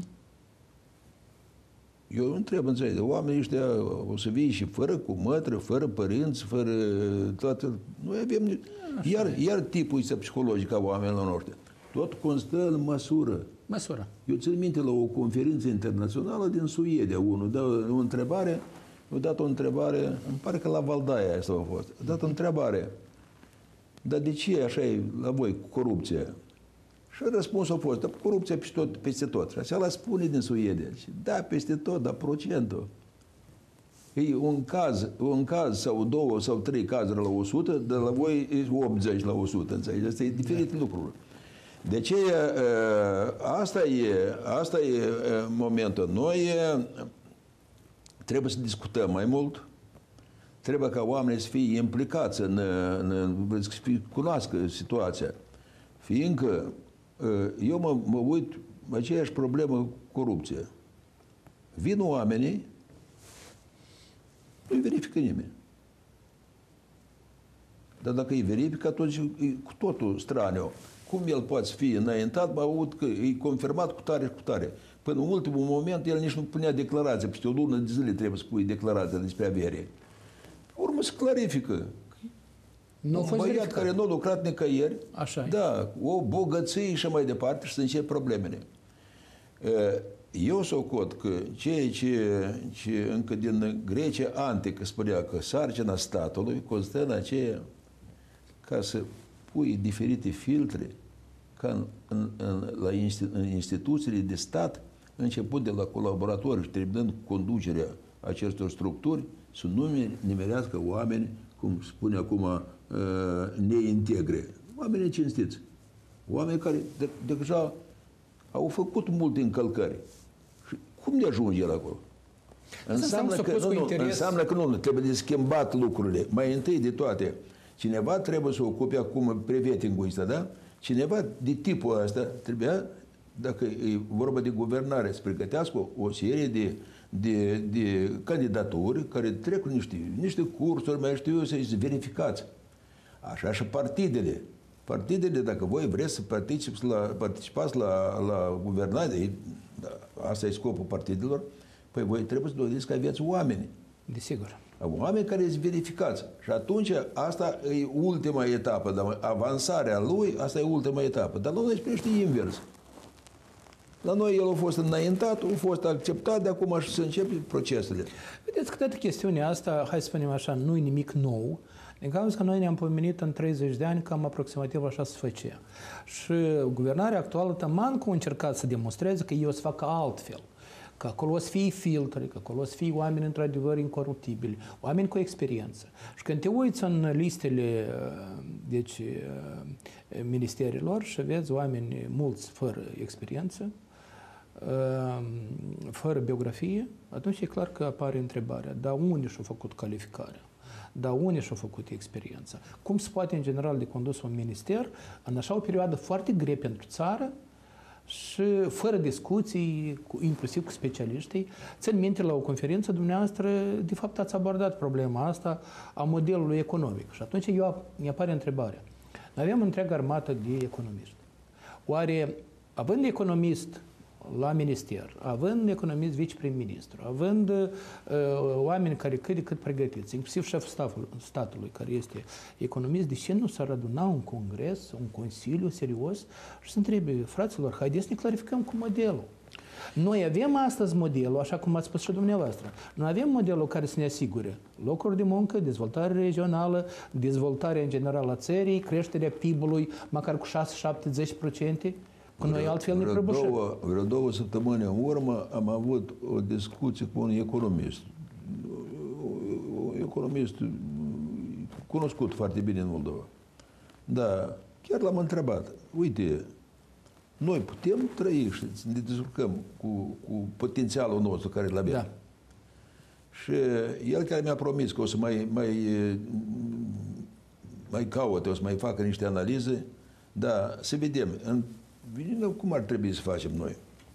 eu întreb, înțelegi, oamenii ăștia o să vii și fără cumătră, fără părinți, fără toată... Noi avem... Iar tipul ăsta psihologic a oamenilor noștri. Tot constă în măsură. Măsură. Eu țin minte la o conferință internațională din Suedia, a dat o întrebare, îmi pare că la Valdaia asta a fost, a dat o întrebare, dar de ce așa e la voi cu corupția? Și răspunsul a fost, dar corupția peste tot. Și așa la spune din Suedia. Da, peste tot, dar procentul. E un caz sau 2 sau 3 cazuri la 100, dar la voi e 80 la 100. Înțelegi? Asta e diferite lucruri. De ce asta e momentul. Noi trebuie să discutăm mai mult, trebuie ca oamenii să fie implicați să cunoască situația. Fiindcă eu mă uit aceeași problemă corupție. Vin oamenii, nu-i verifică nimeni. Dar dacă îi verifică, atunci e cu totul straniu. Cum el poate fi înaintat, mă aud că e confirmat cu tare și cu tare. Până în ultimul moment, el nici nu punea declarație. Peste o lună de zile trebuie să pui declarația despre avere. Pe urmă se clarifică. Un băiat care nu a lucrat nicăieri, da, o bogăție și mai departe și să încep problemele. Eu socot că ceea ce încă din Grecia antică spunea că sarcina statului constă în aceea ca să pui diferite filtre ca în instituțiile de stat, început de la colaboratori și terminând cu conducerea acestor structuri, să nu nimerească oameni, cum spune acum, neintegre. Oameni cinstiți. Oameni care deja au făcut multe încălcări. Și cum de ajunge el acolo? Înseamnă că nu, trebuie de schimbat lucrurile. Mai întâi de toate, cineva trebuie să ocupe acum prevetingul ăsta, da? Cineva de tipul ăsta trebuia, dacă e vorba de guvernare, să pregătească o serie de candidaturi care trec niște cursuri, mai știu eu, să-i verificați. Așa și partidele. Partidele, dacă voi vreți să participați la guvernare, asta e scopul partidelor, păi voi trebuie să dovediți că aveți oameni. Desigur. Oameni care îți verificați. Și atunci, asta e ultima etapă, dar avansarea lui, asta e ultima etapă. Dar la noi se primește invers. La noi el a fost înaintat, a fost acceptat, de acum și să începe procesele. Vedeți că toată chestiunea asta, hai să spunem așa, nu e nimic nou, din cauza că noi ne-am pomenit în 30 de ani cam aproximativ așa se făcea. Și guvernarea actuală taman a încercat să demonstreze că ei o să facă altfel. Că acolo o să fie filtre, că acolo o să fie oameni într-adevăr incoruptibili, oameni cu experiență. Și când te uiți în listele ministerilor și vezi oameni mulți fără experiență, fără biografie, atunci e clar că apare întrebarea, dar unde și-a făcut calificarea? Dar unde și-a făcut experiența? Cum se poate în general de condus un minister în așa o perioadă foarte grea pentru țară și fără discuții, inclusiv cu specialiștii? Țin minte la o conferință dumneavoastră, de fapt ați abordat problema asta a modelului economic. Și atunci mi-apare întrebarea. Noi avem întreaga armată de economiști. Oare, având economist la minister, având economist viceprim-ministru, având oameni care cât de cât pregătiți, inclusiv șeful statului care este economist, de ce nu s-ar aduna un congres, un consiliu serios și să întrebe, fraților, haideți să ne clarificăm cu modelul. Noi avem astăzi modelul, așa cum ați spus și dumneavoastră, noi avem modelul care să ne asigure locuri de muncă, dezvoltare regională, dezvoltarea în general a țării, creșterea PIB-ului măcar cu 6-7-10%, că noi altfel ne prăbușim. Vreo 2 săptămâni în urmă am avut o discuție cu un economist. Un economist cunoscut foarte bine în Moldova. Da, chiar l-am întrebat. Uite, noi putem trăi și ne descurcăm cu potențialul nostru care îl avem. Da. Și el care mi-a promis că o să mai caute, o să mai facă niște analize, da, să vedem. Cum ar trebui să facem noi?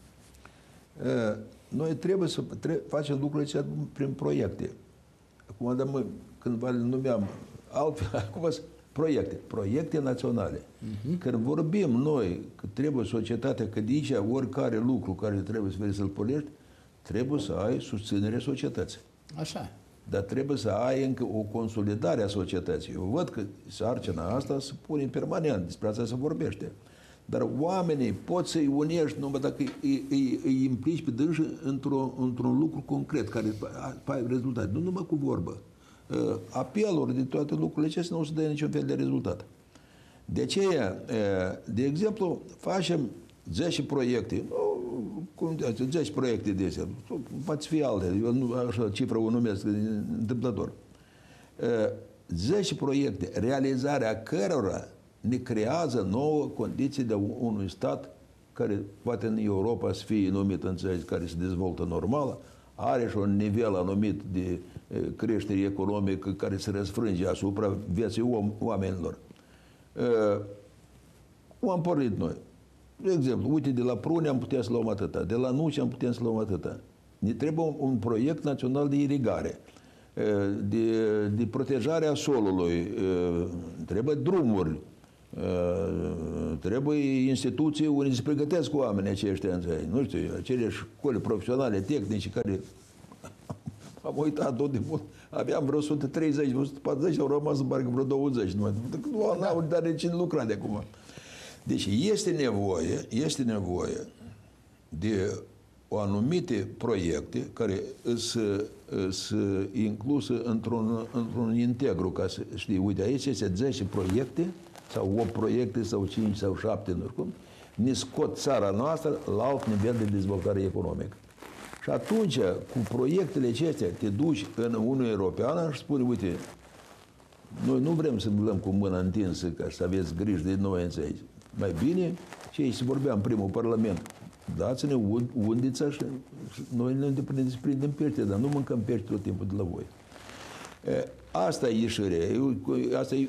Noi trebuie să facem lucrurile prin proiecte. Acum, cândva le numeam altfel, acum proiecte naționale. Când vorbim noi că trebuie societatea, că de aici oricare lucru care trebuie să-l polești, trebuie să ai susținerea societății. Așa. Dar trebuie să ai încă o consolidare a societății. Eu văd că sarcina asta se pune permanent, despre asta se vorbește. Dar oamenii pot să-i unești numai dacă îi implici pe dânsi într-un lucru concret, care are rezultate. Nu numai cu vorbă. Apeluri de toate lucrurile acestea nu o să dă niciun fel de rezultat. De aceea, de exemplu, facem 10 proiecte. 10 proiecte de astea. Poate fi alte. Eu nu, așa, cifra o numesc întâmplător. 10 proiecte, realizarea cărora ne creează nouă condiții de unui stat care poate în Europa să fie numit în țări care se dezvoltă normal, are și un nivel anumit de creștere economică care se răsfrânge asupra vieții oamenilor. Am pornit noi. De exemplu, uite, de la prune am putea să luăm atâta, de la nuci am putea să luăm atâta. Ne trebuie un proiect național de irigare, de protejarea solului, trebuie drumuri, trebuie instituții unde se pregătesc oamenii aceștia, nu știu, acele școli profesionale, tehnice, care am uitat tot de mult, aveam vreo 130, 140, au rămas parcă vreo 20, nu au dar cine lucra de acum. Deci este nevoie de o anumite proiecte care sunt incluse într-un integru, ca să știi, uite, aici este 10 proiecte, sau 8 proiecte, sau 5, sau 7, nu știu cum, ne scot țara noastră la alt nivel de dezvoltare economică. Și atunci, cu proiectele acestea, te duci în Uniunea Europeană și spui, uite, noi nu vrem să umblăm cu mâna întinsă ca să aveți grijă de noi aici. Mai bine, ce se vorbea în primul Parlament, dați-ne undița și noi ne desprindem pește, dar nu mâncăm pește tot timpul de la voi. Asta e ieșirea, asta e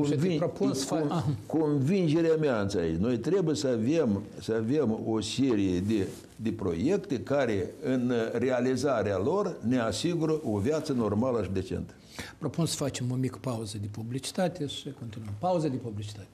convingerea mea aici. Noi trebuie să avem o serie de proiecte care în realizarea lor ne asigură o viață normală și decentă. Propun să facem o mică pauză de publicitate și continuăm. Pauză de publicitate.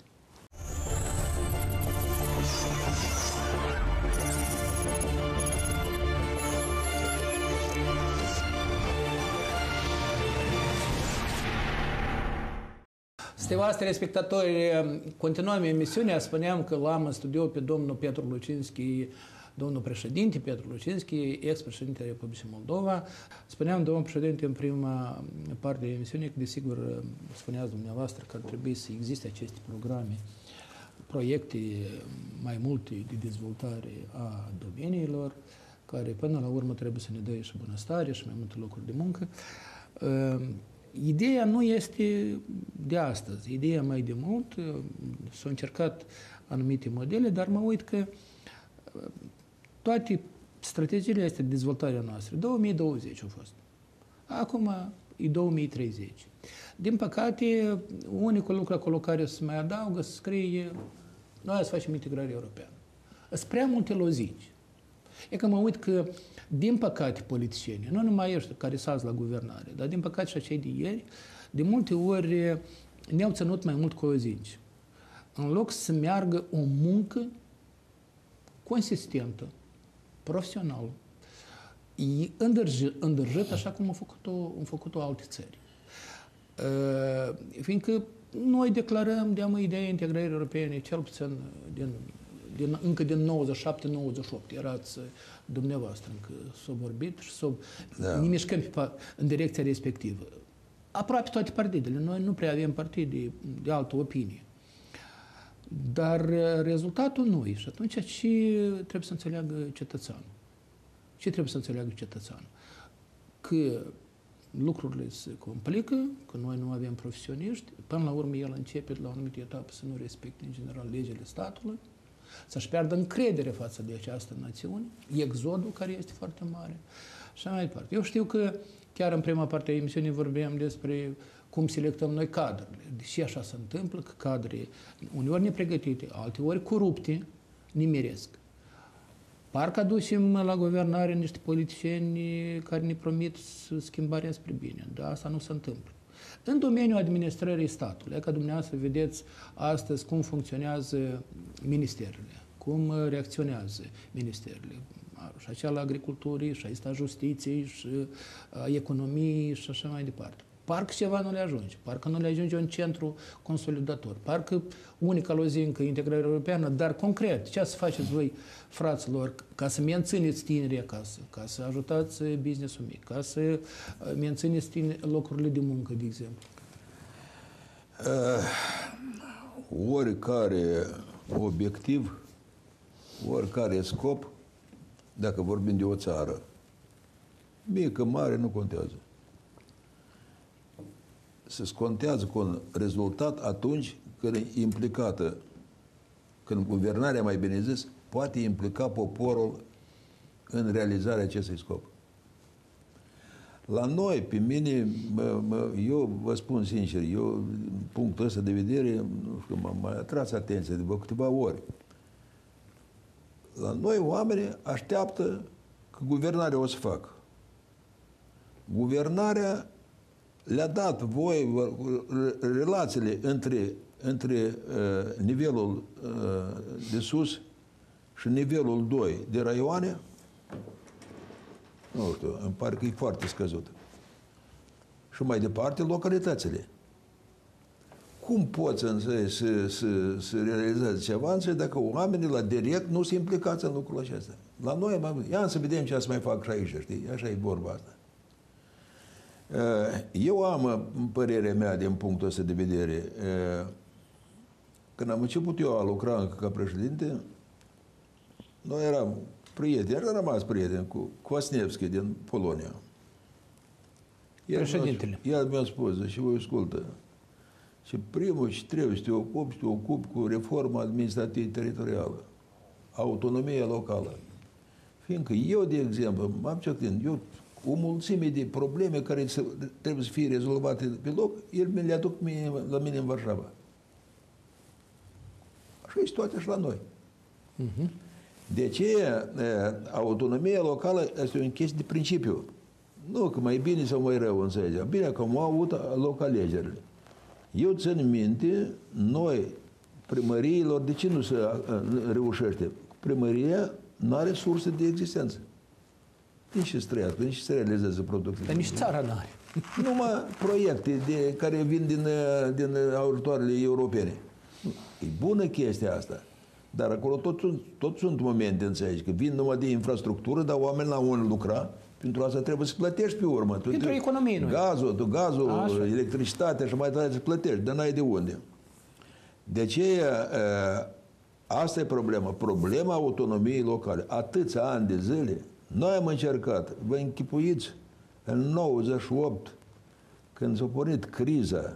Stimați telespectatori, continuăm emisiunea. Spuneam că l-am în studio pe domnul Petru Lucinski, domnul președinte Petru Lucinski, ex-președinte Republicii Moldova. Spuneam, domnul președinte, în prima parte a emisiunii, că desigur spuneați dumneavoastră că ar trebui să existe aceste programe, proiecte mai multe de dezvoltare a domeniilor, care până la urmă trebuie să ne dea și bunăstare și mai multe locuri de muncă. Ideea nu este de astăzi, ideea mai de mult, s-au încercat anumite modele, dar mă uit că toate strategiile astea de dezvoltare a noastră, 2020 au fost, acum e 2030. Din păcate, unicul lucru acolo care se mai adaugă, se scrie, noi să facem integrare europeană. Sunt prea multe lozici. E că mă uit că, din păcate, politicienii, nu numai ăștia care s-azi la guvernare, dar din păcate și acei de ieri, de multe ori ne-au ținut mai mult cozinci. În loc să meargă o muncă consistentă, profesională, îndrăjită așa cum au făcut-o alte țări. Fiindcă noi declarăm de ideea integrării europene, cel puțin încă din 97-98, erați dumneavoastră încă s-a vorbit și ne mișcăm în direcția respectivă. Aproape toate partidele, noi nu prea avem partide de altă opinie. Dar rezultatul nu e. Și atunci ce trebuie să înțeleagă cetățeanul? Ce trebuie să înțeleagă cetățeanul? Că lucrurile se complică, că noi nu avem profesioniști, până la urmă el începe la o anumită etapă să nu respecte în general legile statului, să-și piardă încredere față de această națiune, exodul care este foarte mare și mai departe. Eu știu că chiar în prima parte a emisiunii vorbeam despre cum selectăm noi cadrele. Deși așa se întâmplă că cadre uneori nepregătite, alteori corupte, nimeresc. Parcă aducem la guvernare niște politicieni care ne promit schimbarea spre bine, dar asta nu se întâmplă. În domeniul administrării statului, ca dumneavoastră vedeți astăzi cum funcționează ministerele, cum reacționează ministerele, și acela la agriculturii, și a justiției, și a economiei, și așa mai departe. Parcă ceva nu le ajunge, parcă nu le ajunge un centru consolidator, parcă unica lozincă integrare europeană, dar concret, ce să faceți voi, fraților, ca să mențineți tinerii acasă, ca să ajutați business-ul mic, ca să mențineți locurile de muncă, de exemplu? Oricare obiectiv, oricare scop, dacă vorbim de o țară, mică, mare, nu contează. Se contează cu un rezultat atunci când e implicată, când guvernarea, mai bine zis, poate implica poporul în realizarea acestui scop. La noi, pe mine, eu vă spun sincer, eu, punctul ăsta de vedere, nu știu, m-a mai atras atenția de câteva ori. La noi, oamenii așteaptă că guvernarea o să facă. Guvernarea le-a dat voie, relațiile între nivelul de sus și nivelul 2 de raioane, nu știu, îmi pare că e foarte scăzută. Și mai departe, localitățile. Cum poți să realizezi ceva dacă oamenii la direct nu se implicați în lucrul acesta? La noi, ia să vedem ce să mai fac și aici, știi? Așa e vorba asta. Eu am părerea mea din punctul ăsta de vedere. Când am început eu a lucra încă ca președinte, noi eram prieteni, am rămas prieteni cu Kwasniewski din Polonia. Președintele. El mi-a spus, și voi ascultă, și primul ce trebuie să te ocupi cu reforma administrativă teritorială, autonomia locală. Fiindcă eu, de exemplu, m-am ciocnit, eu o mulțime de probleme care trebuie să fie rezolvate pe loc, el mi le aduc la mine în Varșava. Așa e situația și la noi. De aceea, autonomia locală este o chestie de principiu. Nu că mai bine sau mai rău, înțelegem. Bine că am avut loc alegerile. Eu țin minte, noi, primăriilor, de ce nu se reușește? Primăria nu are surse de existență. Din ce străiască, din ce se realizează producții. Dar nici țara n-are. Numai proiecte care vin din ajutoarele europene. E bună chestia asta. Dar acolo tot sunt momente, înțelegi, că vin numai de infrastructură, dar oamenii la unul lucra. Pentru asta trebuie să plătești pe urmă. Pentru economie, noi. Gazul, electricitatea și mai tare să plătești, dar n-ai de unde. De aceea, asta e problema. Problema autonomiei locale. Atâția ani de zile, noi am încercat, vă închipuiți, în 98, când s-a pornit criza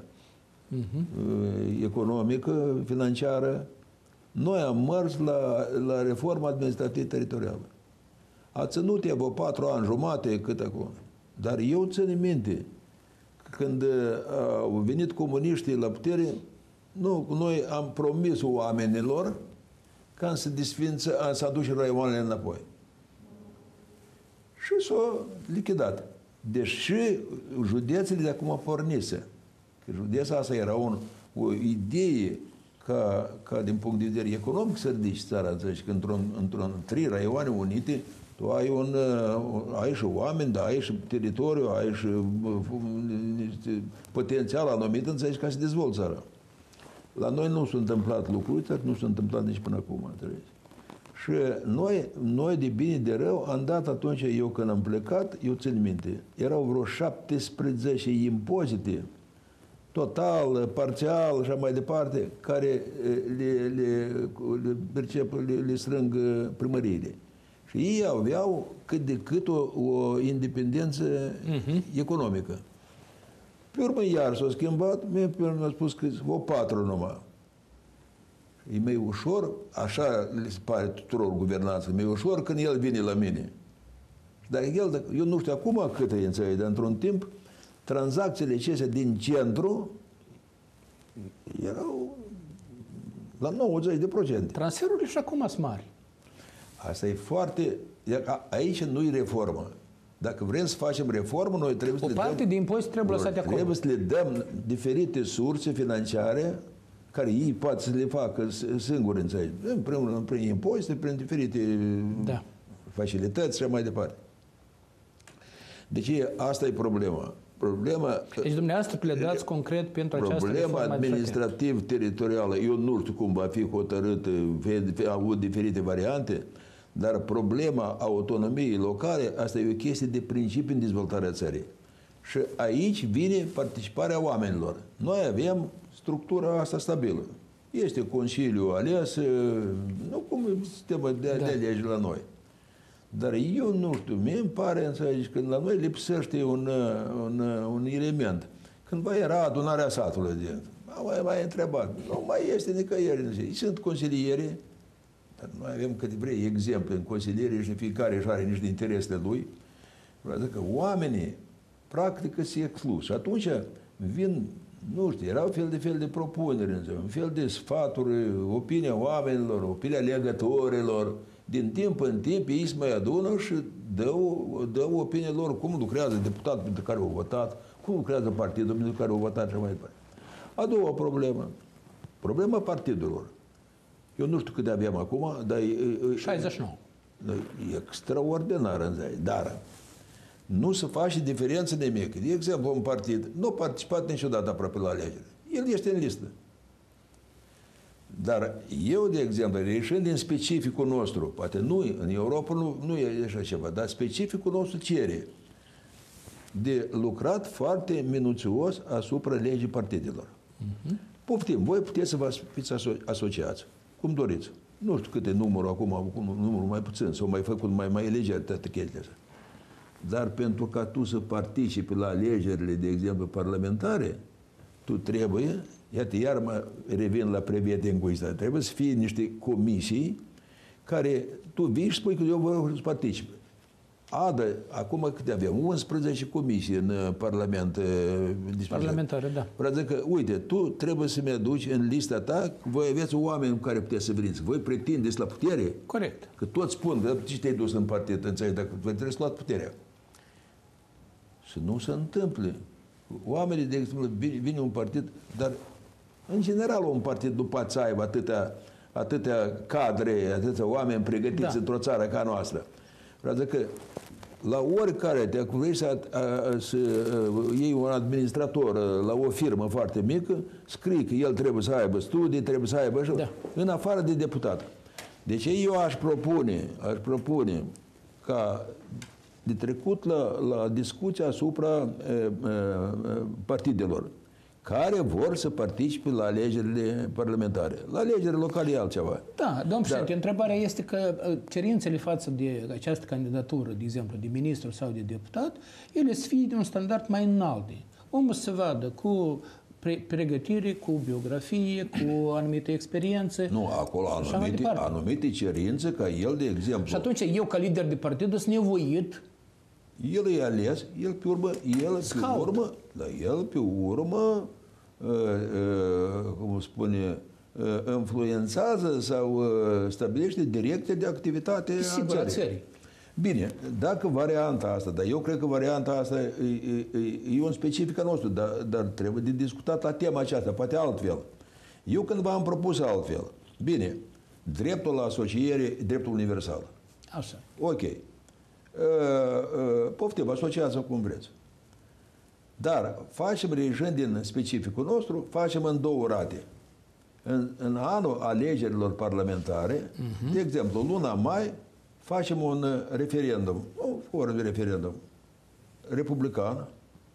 economică, financiară, noi am mers la reforma administrativă teritorială. A ținut ea 4 ani jumate cât acum. Dar eu țin minte, când au venit comuniștii la putere, noi am promis oamenilor ca să aduce raioanele înapoi. Și s-au lichidat. Deși județele de acum pornise. Că județul asta era o idee ca din punct de vedere economic să ridici țara, înțelegi, că într-un 3 raioane unite, tu ai și oameni, dar ai și teritoriu, ai și potențial anumit, înțelegi, ca să dezvolți țara. La noi nu s-a întâmplat lucrul ăsta, nu s-a întâmplat nici până acum, înțelegi. Și noi de bine de rău am dat atunci, eu când am plecat, eu țin minte, erau vreo 17 impozite, total, parțial și mai departe, care le strâng primăriile. Și ei aveau cât de cât o independență economică. Pe urmă, iar s-a schimbat, mi-a spus că o 4 numai. E mai ușor, așa le se pare tuturor guvernanță, mai ușor când el vine la mine. Dar eu nu știu acum cât e înțeleg, dar într-un timp, tranzacțiile acestea din centru erau la 90%. Transferurile și acum sunt mari. Asta e foarte... Aici nu e reformă. Dacă vrem să facem reformă, noi trebuie să le dăm... O parte din impozit trebuie lăsate acolo. Trebuie să le dăm diferite surse financiare care ei pot să le facă singuri, înțelegi. În primul rând, prin impozite, prin diferite facilități și mai departe. Deci asta e problema. Deci dumneavoastră pledați concret pentru această reformă administrativ-teritorială, eu nu știu cum va fi hotărâtă, au avut diferite variante, dar problema autonomiei locale, asta e o chestie de principiu în dezvoltarea țării. Și aici vine participarea oamenilor. Noi avem structura asta stabilă. Este Consiliul ales, nu cum sistemul de lege la noi. Dar eu nu știu, mie îmi pare, înțelegi, când la noi lipsește un element. Cândva era adunarea satului, m-ai întrebat, nu mai este nicăieri. Sunt consilieri, dar noi avem câte vrei exemple în consiliere și fiecare își are niște interese lui. Vreau să zic că oamenii practic se exclus. Și atunci vin, nu știu, erau fel de propuneri, un fel de sfaturi, opinia oamenilor, opinia legătorilor. Din timp în timp ei se mai adună și dă opinia lor cum lucrează deputatul pentru care au votat, cum lucrează partidul pentru care au votat și mai departe. A doua problemă, problema partidelor. Eu nu știu cât de avem acum, dar 69. E extraordinar, dar nu se face diferență nimic. De exemplu, un partid nu a participat niciodată aproape la alegeri. El este în listă. Dar eu, de exemplu, ieșind din specificul nostru, poate nu, în Europa nu e așa ceva, dar specificul nostru cere de lucrat foarte minuțios asupra legii partidelor. Poftim, voi puteți să vă fiți asociați, cum doriți. Nu știu câte numărul acum, numărul mai puțin, sau mai făcut mai leger toate chestiile astea. Dar pentru ca tu să participi la alegerile, de exemplu, parlamentare, tu trebuie, iată, iar mă revin la previetenguista, trebuie să fie niște comisii care tu vii și spui că eu vreau să particip. Acum câte avem? 11 comisii în Parlament. Parlamentare, da. Vreau că, uite, tu trebuie să-mi aduci în lista ta, voi aveți oameni cu care puteți să veniți. Voi pretindeți la putere? Corect. Că toți spun, că ce te-ai dus în partid, înțelegi, dacă trebuie să luați puterea. Să nu se întâmple. Oamenii, de exemplu, vine un partid, dar în general un partid nu poate să aibă atâtea cadre, atâția oameni pregătiți într-o țară ca noastră. Vreau că la oricare te vrei să iei un administrator la o firmă foarte mică, scrii că el trebuie să aibă studii, trebuie să aibă în afară de deputat. Deci eu aș propune ca de trecut la discuția asupra partidelor care vor să participe la alegerile parlamentare. La alegerile locale e altceva. Da, domnul președinte, întrebarea este că cerințele față de această candidatură, de exemplu, de ministru sau de deputat, ele să fie de un standard mai înalt. Omul să vadă cu pregătire, cu biografie, cu anumite experiențe. Nu, acolo anumite cerințe ca el, de exemplu. Și atunci eu, ca lider de partid, sunt nevoit. El e ales, el pe urmă, cum spune, influențează sau stabilește direcția de activitate a țării. Bine, dacă varianta asta, dar eu cred că varianta asta e un specific al nostru, dar trebuie de discutat la tema aceasta, poate altfel. Eu cândva am propus altfel. Bine, dreptul la asociere, dreptul universal. Așa. Ok. Poftim, asociați-vă cum vreți. Dar facem, reieșind din specificul nostru, facem în două rate. În anul alegerilor parlamentare, de exemplu, luna mai, facem un referendum, o formă de referendum republican,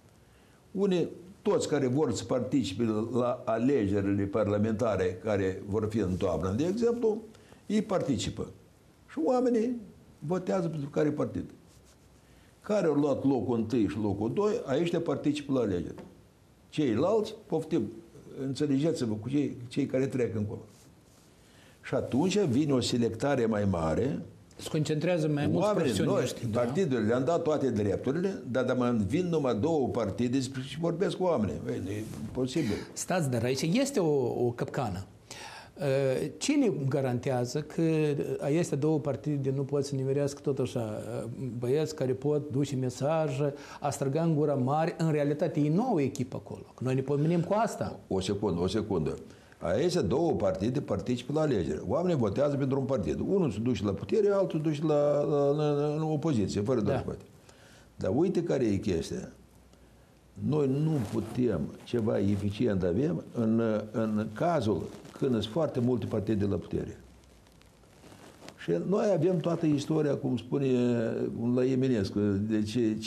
toți care vor să participe la alegerile parlamentare care vor fi în toamnă, de exemplu, ei participă. Și oamenii votează pentru care partid. Care au luat locul 1 și locul 2, aceștia participă la alegeri. Ceilalți, poftim, înțelegeți-vă cu cei care trec încolo. Și atunci vine o selectare mai mare. Se concentrează mai mulți profesioniști. Partidurile le-am dat toate drepturile, dar mai vin numai două partide și vorbesc cu oamenii. E posibil. Stați, dar aici este o capcană. Cine garantează că aceste două partide nu pot să nimerească tot așa băieți care pot duce mesaje, a străga în gura mare? În realitate e nouă echipă acolo. Noi ne pomenim cu asta. O secundă. Aceste două partide participă la alegeri. Oamenii votează pentru un partid. Unul se duce la putere, altul se duce la opoziție, fără de poate. Dar uite care e chestia. Noi nu putem, ceva eficient avem în cazul când sunt foarte multe partide la putere. Și noi avem toată istoria, cum spune la Eminescu, de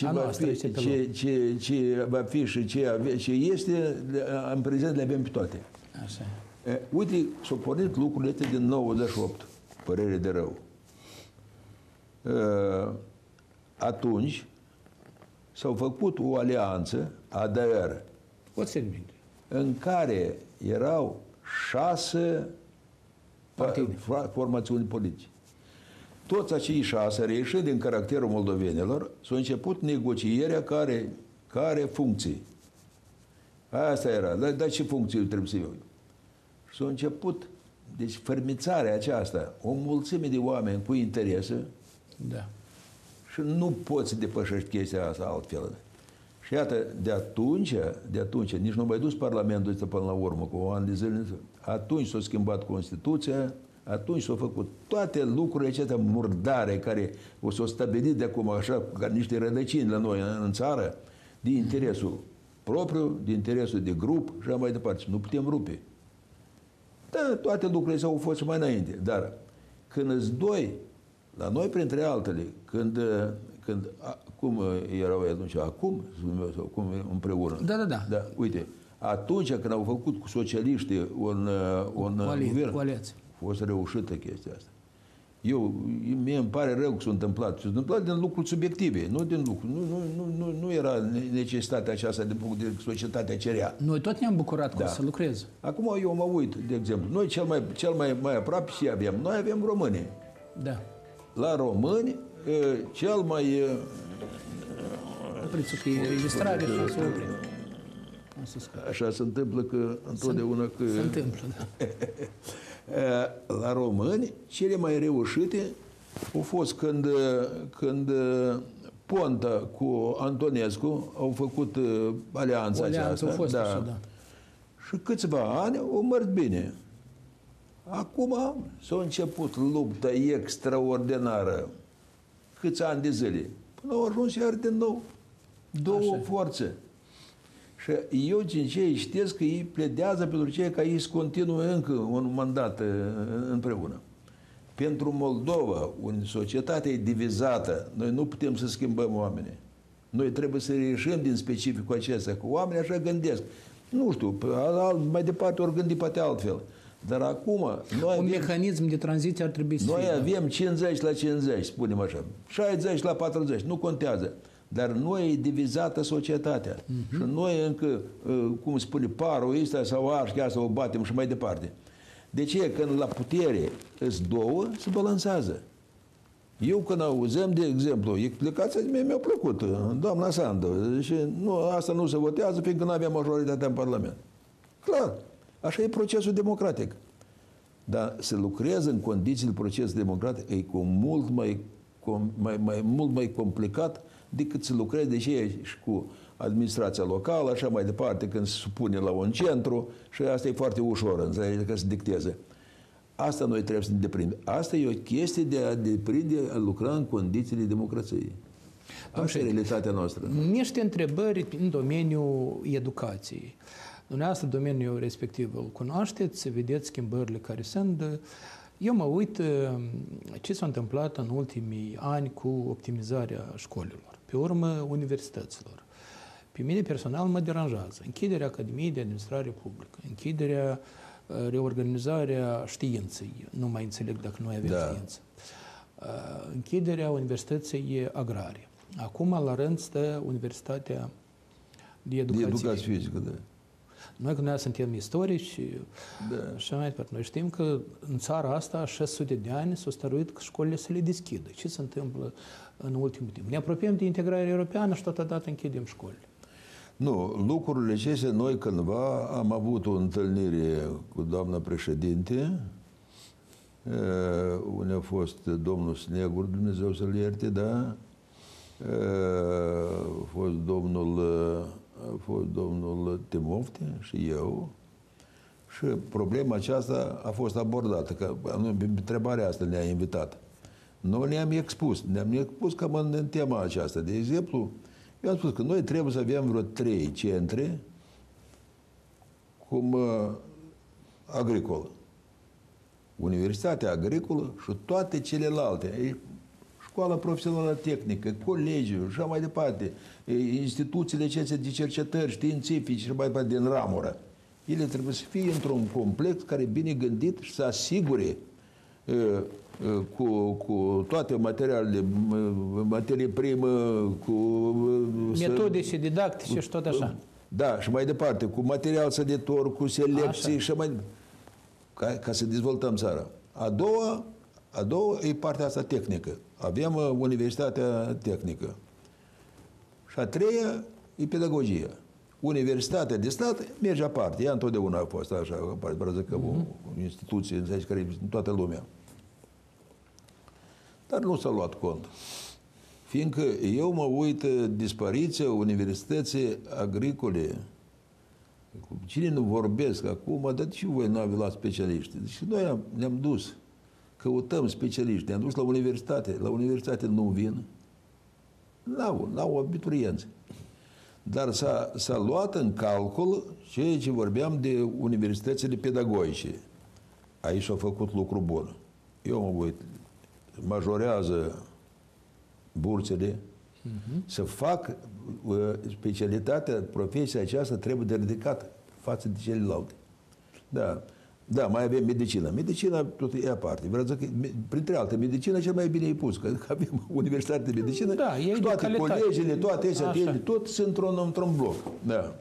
ce va fi și ce este, în prezent le avem pe toate. Așa. Uite, s-au pornit lucrurile din 98, părere de rău. Atunci s-au făcut o alianță, ADR, în care erau 6 formațiuni politice. Toți acei 6, reieșind din caracterul moldovenilor, s-au început negocierea care care funcții. Asta era. Dar ce funcții trebuie să iau? Și s-a început, deci fermițarea aceasta, o mulțime de oameni cu interese, Da. și nu poți să depășești chestia asta altfel. Și iată, de atunci, nici nu mai dus Parlamentul ăsta până la urmă, cu un an de zile, atunci s-a schimbat Constituția, atunci s-au făcut toate lucrurile acestea murdare care o s-au stabilit de acum așa, ca niște rădăcini la noi în țară, de interesul propriu, de interesul de grup și așa mai departe. Nu putem rupe. Da, toate lucrurile s-au fost și mai înainte. Dar când îți doi, la noi printre altele, cum erau atunci, acum, sau cum împreună? Da. Uite, atunci când au făcut cu socialiștii un guvern, coaliție. a fost reușită chestia asta. Mie îmi pare rău că s-a întâmplat. S-a întâmplat din lucruri subiective, nu din lucruri. Nu era necesitatea aceasta de societatea cerea. Noi tot ne-am bucurat că o să lucrez. Acum eu mă uit, de exemplu, noi cel mai aproape ce avem? Noi avem românii. Da. La români, cel mai... Opriți că e registrare și o să oprim. Așa se întâmplă că întotdeauna că... Se întâmplă, da. La români, cele mai reușite au fost când Ponta cu Antonescu au făcut alianța aceasta. Da. Și câțiva ani au mers bine. Acum s-a început lupta extraordinară. Câți ani de zile. Până au ajuns iar din nou două forțe. Și eu din ce știți că ei pledează pentru cei ca ei să continuă încă un mandat împreună. Pentru Moldova, o societate e divizată. Noi nu putem să schimbăm oamenii. Noi trebuie să ieșim din specificul acesta, că oamenii așa gândesc. Nu știu, mai departe ori gândi poate altfel. Dar acum... Un mecanism de tranziție ar trebui să fie. Noi avem 50 la 50, spunem așa. 60 la 40, nu contează. Dar noi e divizată societatea. Și noi încă, cum spune, parul ăsta sau arși, chiar să o batem și mai departe. De ce? Când la putere îți două, se balansează. Eu când auzăm, de exemplu, explicația mea mi-a plăcut, doamna Sandu, și asta nu se votează fiindcă nu avea majoritatea în Parlament. Clar, așa e procesul democratic. Dar să lucrezi în condițiile procesului democratic e cu mult mai complicat decât să lucrezi de ce și cu administrația locală, așa mai departe, când se supune la un centru și asta e foarte ușor, înțelegi, că se dicteze. Asta noi trebuie să ne deprindem. Asta e o chestie de a deprinde, a lucra în condițiile democrației. Asta e realitatea noastră. Niște întrebări în domeniul educației. Dumneavoastră, domeniul respectiv îl cunoașteți, vedeți schimbările care sunt. Eu mă uit ce s-a întâmplat în ultimii ani cu optimizarea școlilor, pe urmă universităților. Pe mine personal mă deranjează închiderea Academiei de Administrare Publică, închiderea, reorganizarea științei, nu mai înțeleg dacă noi avem știință, închiderea Universității Agrare. Acum, la rând, stă Universitatea de Educație Fizică, da. Noi, când noi suntem istorici și mai departe, noi știm că în țara asta 600 de ani s-au stăruit că școlile să le deschidă. Ce se întâmplă în ultimul timp? Ne apropiem de integrarea europeană și totodată închidem școlile. Nu, lucrurile acestea, noi cândva am avut o întâlnire cu doamna președinte, unde a fost domnul Snegur, Dumnezeu să-l ierte, da? A fost domnul Timofte și eu. Și problema aceasta a fost abordată, că întrebarea asta ne-a invitat. Noi ne-am expus cam în tema aceasta. De exemplu, eu am spus că noi trebuie să avem vreo 3 centre cum agricolă. Universitatea agricolă și toate celelalte. Școala profesională tehnică, colegiul și așa mai departe, instituțiile acestea de cercetări științifice și mai departe din ramură. Ele trebuie să fie într-un complex care e bine gândit și să asigure cu toate materialele, materie primă, cu... metode și didactice și tot așa. Da, și mai departe, cu material săditor, cu selecții și mai... Ca să dezvoltăm țara. A doua e partea asta tehnică. Avem Universitatea Tehnică. Și a treia e pedagogia. Universitatea de stat merge aparte. Ea întotdeauna a fost așa, parcă că o instituție, înțelegi, care e în toată lumea. Dar nu s-a luat cont. Fiindcă eu mă uit dispariția universității agricole. Cine nu vorbesc acum, dar de ce voi nu aveți luat specialiști? Deci noi ne-am dus, căutăm specialiști, ne-am dus la universitate. La universitate nu vin. N-au abiturienți. Dar s-a luat în calcul ceea ce vorbeam de universitățile pedagogice. Aici s-a făcut lucru bun. Eu mă uit, majorează bursele, să fac specialitatea, profesia aceasta trebuie de ridicat față de celelalte. Da, mai avem medicină. Medicina tot e aparte. Vreau să zic, printre alte, medicina cel mai bine e pus, că avem Universitatea de Medicină și toate colegiile, toate astea, tot sunt într-un bloc. Da.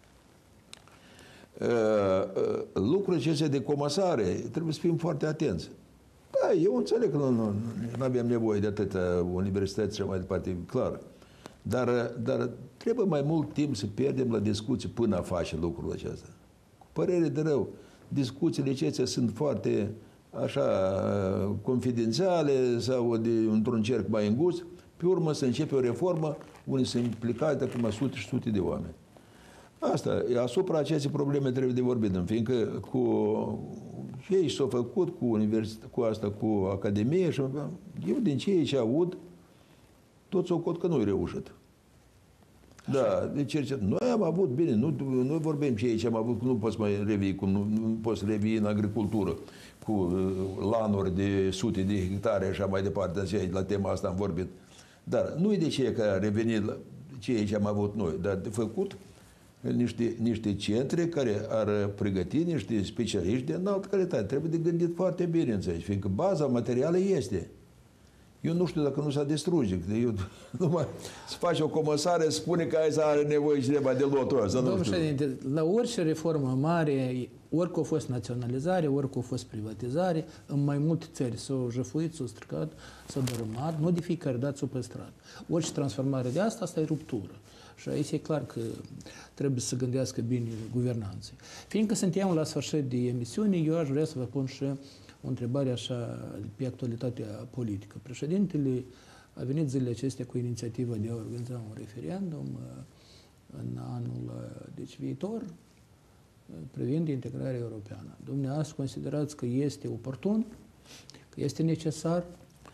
Lucrurile acestea de comasare, trebuie să fim foarte atenți. Da, eu înțeleg că nu avem nevoie de atâtea universități și mai departe, clar. Dar trebuie mai mult timp să pierdem la discuții până a face lucrul acesta. Cu părere de rău, discuțiile acestea sunt foarte așa confidențiale sau într-un cerc mai îngust. Pe urmă să începe o reformă unde se implică acum sute și sute de oameni. Asta, asupra acestei probleme trebuie de vorbit, fiindcă cu ei s-au făcut cu Academie și eu din ce aud, toți o cot că nu-i reușit. Da, de cercet. Noi am avut, bine, nu vorbim ce am avut, nu poți mai revii, nu poți revii în agricultură cu lanuri de sute de hectare și așa mai departe, la tema asta am vorbit. Dar nu e de ce că a revenit la ce am avut noi, dar de făcut niște centre care ar pregăti niște specialiști de înaltă calitate. Trebuie de gândit foarte bine, înțelegi, fiindcă baza materială este. Eu nu știu dacă nu s-a distruge. Eu numai să faci o comasare, spune că aici are nevoie cineva de lotul ăsta. Domnul președinte, la orice reformă mare, ori că a fost naționalizare, ori că a fost privatizare, în mai multe țări s-au jefuit, s-au stricat, s-au dărâmat, nu de fiecare dată s-au păstrat. Orice transformare de asta e ruptură. Și aici e clar că trebuie să gândească bine guvernanții. Fiindcă suntem la sfârșit de emisiune, eu aș vrea să vă pun și o întrebare așa pe actualitatea politică. Președintele a venit zilele acestea cu inițiativa de a organiza un referendum în anul viitor privind integrarea europeană. Dumneavoastră considerați că este oportun, că este necesar?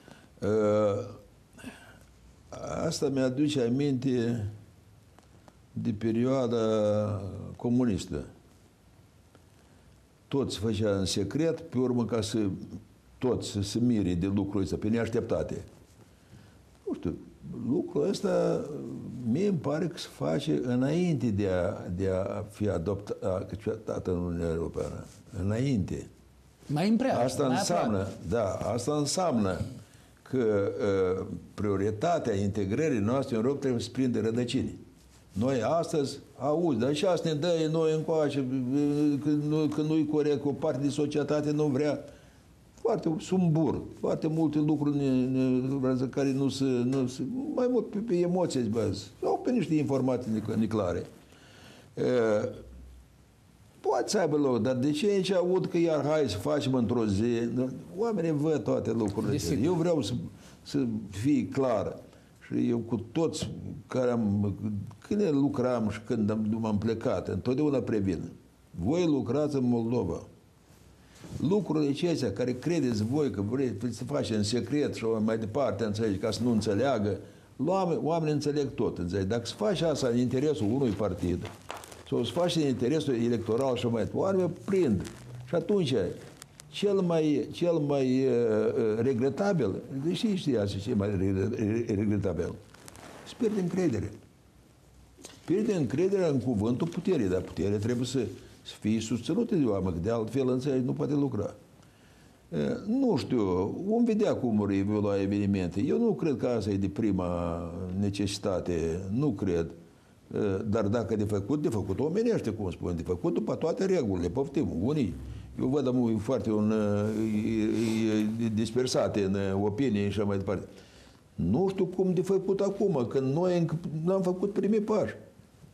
Asta mi-aduce aminte de perioada comunistă. Toți făcea în secret, pe urmă ca să toți să se mire de lucrul ăsta, pe neașteptate. Nu știu, lucrul ăsta mie îmi pare că se face înainte de a fi adoptat în Uniunea Europeană. Înainte. Mai împreună. Asta înseamnă că prioritatea integrării noastre în Europa trebuie să prindă rădăcini. Noi astăzi, dar și asta ne dă noi încoace, că nu-i corect, o parte din societate nu vrea. Foarte sumbur, foarte multe lucruri care nu se mai mult pe emoții sau pe niște informații neclare. Poate să aibă loc, dar de ce aici aud că iar hai să facem într-o zi? Oamenii văd toate lucrurile astea. Eu vreau să fie clar. Și eu cu toți când lucram și când m-am plecat, întotdeauna previn. Voi lucrați în Moldova. Lucrurile acestea care credeți voi că vreți să faceți în secret și mai departe, înțelegi, ca să nu înțeleagă, oamenii înțeleg tot. Înțelegi? Dacă se face asta în interesul unui partid, sau se face în interesul electoral și mai departe, oamenii prind. Și atunci, cel mai regretabil, deși știi asta ce e mai regretabil, se pierde încredere. Pierde încrederea în cuvântul puterii, dar puterea trebuie să fie susținută de oameni, că de altfel înțelegi nu poate lucra. Nu știu, vom vedea cum vor evolua evenimente. Eu nu cred că asta e de prima necesitate, nu cred. Dar dacă de făcut omenește, cum spun, de făcut după toate regulile, poftim. Unii, eu văd foarte dispersate în opinie și așa mai departe. Nu știu cum de făcut acum, când noi n-am făcut primii pași.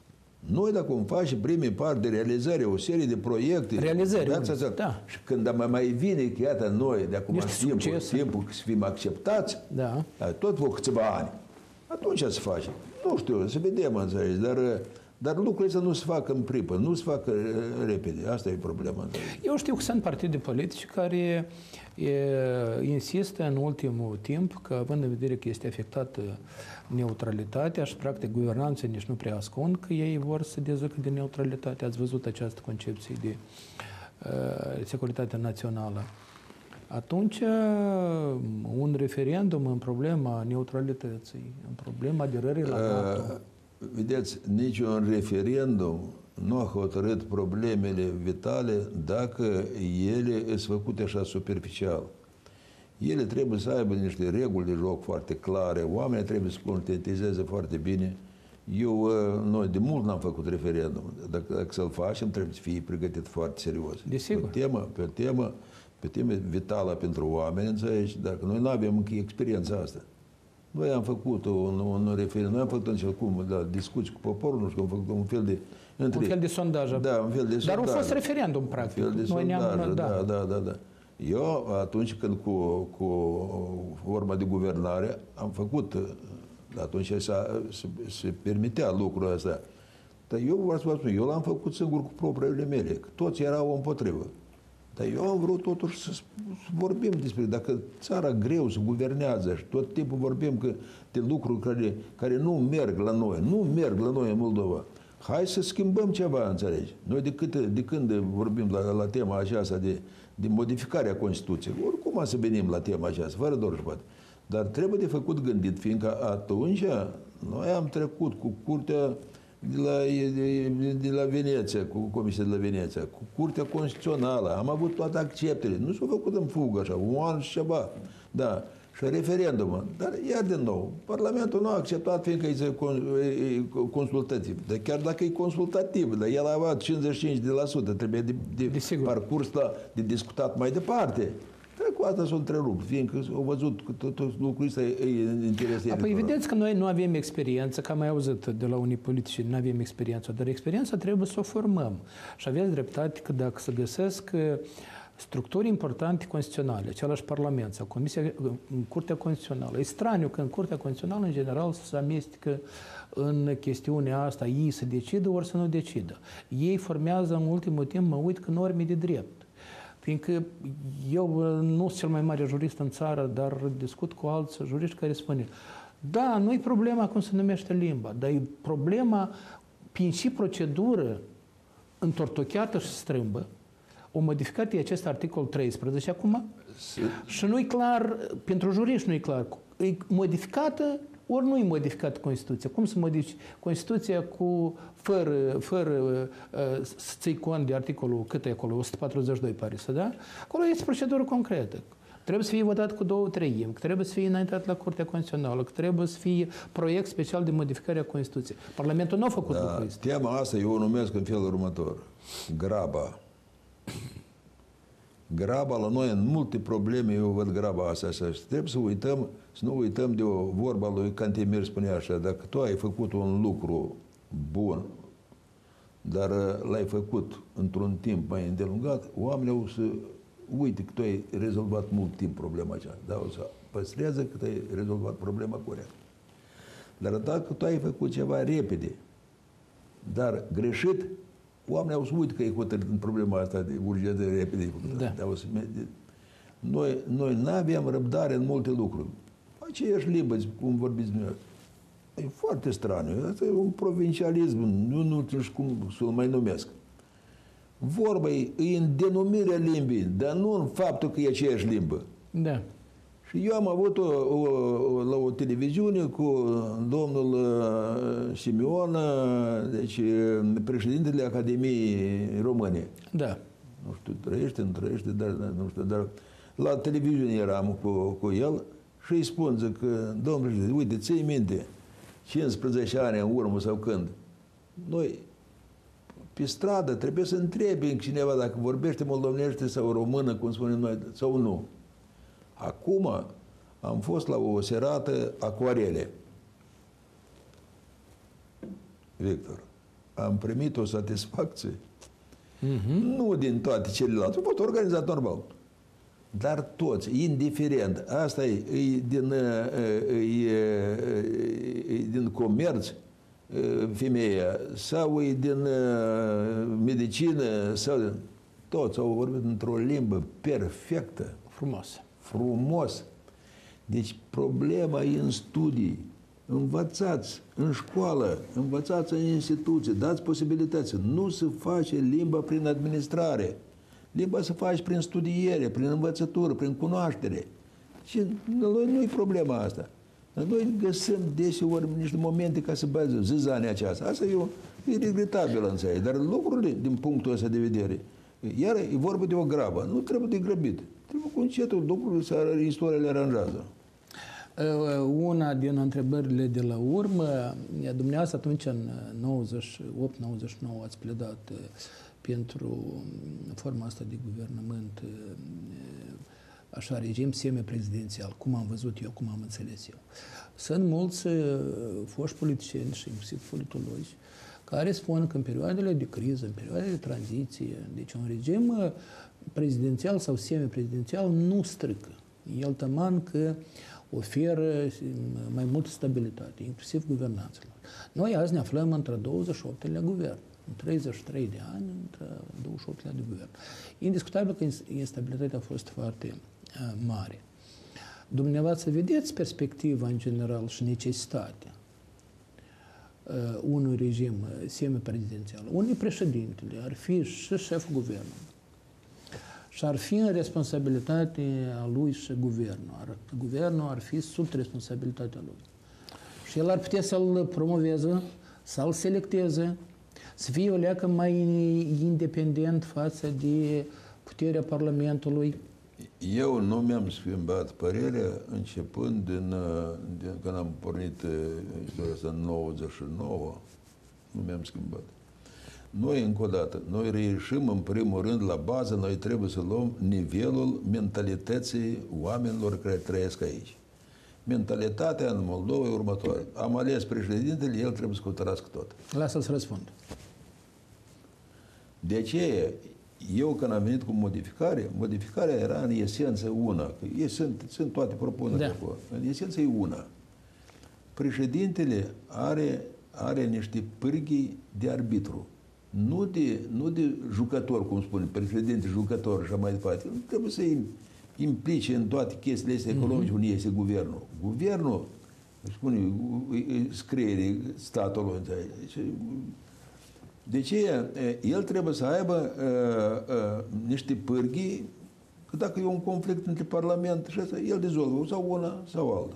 Noi dacă vom face primii pași de realizare, o serie de proiecte, realizări, da. Și când mai vine, că iată noi, de acum timpul să fim acceptați, da. tot vor câțiva ani, atunci să facem. Nu știu, să vedem, înțelegi, dar lucrurile să nu se facă în pripă, nu se facă repede. Asta e problema. Înțelegi. Eu știu că sunt partide politice care insistă în ultimul timp că, având în vedere că este afectată neutralitatea și, practic, guvernanța nici nu prea ascund că ei vor să dezucă de neutralitate. Ați văzut această concepție de securitate națională. Atunci, un referendum în problema neutralității, în problema aderării la NATO... Vedeți, niciun referendum nu a hotărât problemele vitale dacă ele sunt făcute așa superficial. Ele trebuie să aibă niște reguli de joc foarte clare, oamenii trebuie să conștientizeze foarte bine. Noi de mult n-am făcut referendum. Dacă să-l facem, trebuie să fie pregătit foarte serios. Desigur. Pe o temă vitală pentru oameni, înțelegi? Dacă noi nu avem încă experiența asta. Noi am făcut un referendum, noi am făcut discuții cu poporul, nu știu, am făcut un fel de... Un fel de sondaj. Da, un fel de sondaj. Dar a fost referendum, practic. Un fel de sondaj, da. Eu, atunci când cu forma de guvernare, am făcut, atunci se permitea lucrul ăsta. Dar eu vreau să vă spun, eu l-am făcut singur cu propriile mele, că toți erau împotrivă. Dar eu am vrut totuși să vorbim despre, dacă țara greu se guvernează și tot timpul vorbim de lucruri care nu merg la noi în Moldova. Hai să schimbăm ceva, înțelegi? Noi de când vorbim la tema aceasta de modificarea Constituției, oricum să venim la tema aceasta, fără doar și poate. Dar trebuie de făcut gândit, fiindcă atunci noi am trecut cu Curtea de la Veneția, cu Comisia de la Veneția, cu Curtea Constituțională, am avut toate acceptele. Nu s-a făcut în fugă așa, un an și ceva. Da. Și referendumul. Dar iar din nou, Parlamentul nu a acceptat fiindcă e consultativ. Dar chiar dacă e consultativ, dar el a avut 55%, trebuie de parcurs de discutat mai departe. Dar cu asta s-a întrerupt, fiindcă au văzut că tot lucrul ăsta e interesant. Apoi vedeți că noi nu avem experiență, că am mai auzit de la unii politici, nu avem experiență, dar experiența trebuie să o formăm. Și aveți dreptate că dacă se găsesc structuri importante constituționale, același Parlament sau Curtea Constituțională. E straniu că în Curtea Constituțională, în general, se amestecă în chestiunea asta, ei să decidă ori să nu decidă. Ei formează în ultimul timp, mă uit, că norme de drept. Fiindcă eu nu sunt cel mai mare jurist în țară, dar discut cu alți juriști care spun, da, nu e problema cum se numește limba, dar e problema prin și procedură întortocheată și strâmbă, o modificat e acest articol 13 acum și nu e clar, pentru juriști nu e clar, e modificată ori nu e modificată Constituția. Cum să modifici Constituția fără să ții cont de articolul, cât e acolo, 142 pare să, da? Acolo este procedură concretă. Trebuie să fie votat cu 2/3, că trebuie să fie înaintat la Curtea Constituțională, că trebuie să fie proiect special de modificare a Constituției. Parlamentul nu a făcut lucrul ăsta. Tema asta eu o numesc în felul următor. Graba. Graba la noi, în multe probleme, eu văd graba asta. Și trebuie să nu uităm de o vorba lui Cantemir, spunea așa, dacă tu ai făcut un lucru bun, dar l-ai făcut într-un timp mai îndelungat, oamenii au să uite că tu ai rezolvat mult timp problema aceea. Da, o să păstrează că tu ai rezolvat problema corect. Dar dacă tu ai făcut ceva repede, dar greșit, oamenii au să uită că e hotărât în problema asta de urgență repede. Da. Noi nu aveam răbdare în multe lucruri. Aceeași limbă, cum vorbiți dumneavoastră. E foarte straniu. Asta e un provincialism, nu știu cum să-l mai numesc. Vorba e în denumirea limbii, dar nu în faptul că e aceeași limbă. Da. Și eu am avut la o televiziune cu domnul Simeon, deci președintele Academiei Române. Da. Nu știu, trăiește, dar nu știu, dar la televiziune eram cu el și îi spun, zic, domnul președinte, uite, ții minte, 15 ani în urmă sau când, noi pe stradă trebuie să întrebi cineva dacă vorbește moldovenește sau română, cum spunem noi, sau nu. Acum am fost la o serată acoarele. Victor. am primit o satisfacție. Nu din toate celelalte. A fost organizat normal. Dar toți, indiferent, asta e din comerț, femeia, sau e din medicină, sau toți au vorbit într-o limbă perfectă. Frumos. Deci problema e în studii. Învățați în școală, învățați în instituție, dați posibilități. Nu se face limba prin administrare. Limba se face prin studiere, prin învățătură, prin cunoaștere. Și noi nu e problema asta. Noi găsim deseori niște momente ca să bazăm zizania aceasta. Asta e regretabilă în țară. Dar lucrurile, din punctul ăsta de vedere, iar e vorba de o grabă. Nu trebuie de grăbit. Trebuie cu încetul lucrurile, istoria le aranjează. Una din întrebările de la urmă, dumneavoastră atunci în 98-99 ați pledat pentru forma asta de guvernământ, așa, regim semi-prezidențial, cum am văzut eu, cum am înțeles eu. Sunt mulți foști politicieni și inclusiv politologi care spun că în perioadele de criză, în perioadele de tranziție, deci un regim prezidențial sau semi-prezidențial nu strică. El taman că oferă mai multă stabilitate, inclusiv guvernanților. Noi azi ne aflăm între 28-lea guvern. În 33 de ani, între 28-lea de guvern. Indiscutabil că instabilitatea a fost foarte mare. Dumneavoastră vedeți perspectiva în general și necesitatea unui regim semi-prezidențial, unde președintele ar fi și șeful guvernului și ar fi în responsabilitatea lui și guvernul ar fi sub responsabilitatea lui. Și el ar putea să-l promoveze, să-l selecteze, să fie o leacă mai independent față de puterea Parlamentului. Eu nu mi-am schimbat părerea începând din când am pornit istoria asta în 99, nu mi-am schimbat. Noi, încă o dată, noi reieșim în primul rând la bază, noi trebuie să luăm nivelul mentalității oamenilor care trăiesc aici. Mentalitatea în Moldova e următoare. Am ales președintele, el trebuie să hotărască tot. Lasă-l să răspund. De aceea, eu când am venit cu modificarea era în esență una. Sunt toate propunerile acolo. În esență e una. Președintele are niște pârghii de arbitru. Nu de jucător, cum spune, președinte, jucător și așa mai departe. Nu trebuie să implice în toate chestiile astea economice unde este guvernul. Guvernul, spune, scrie statul. De ce el trebuie să aibă niște pârghii, că dacă e un conflict între Parlament și asta, el dezolvă sau una sau alta.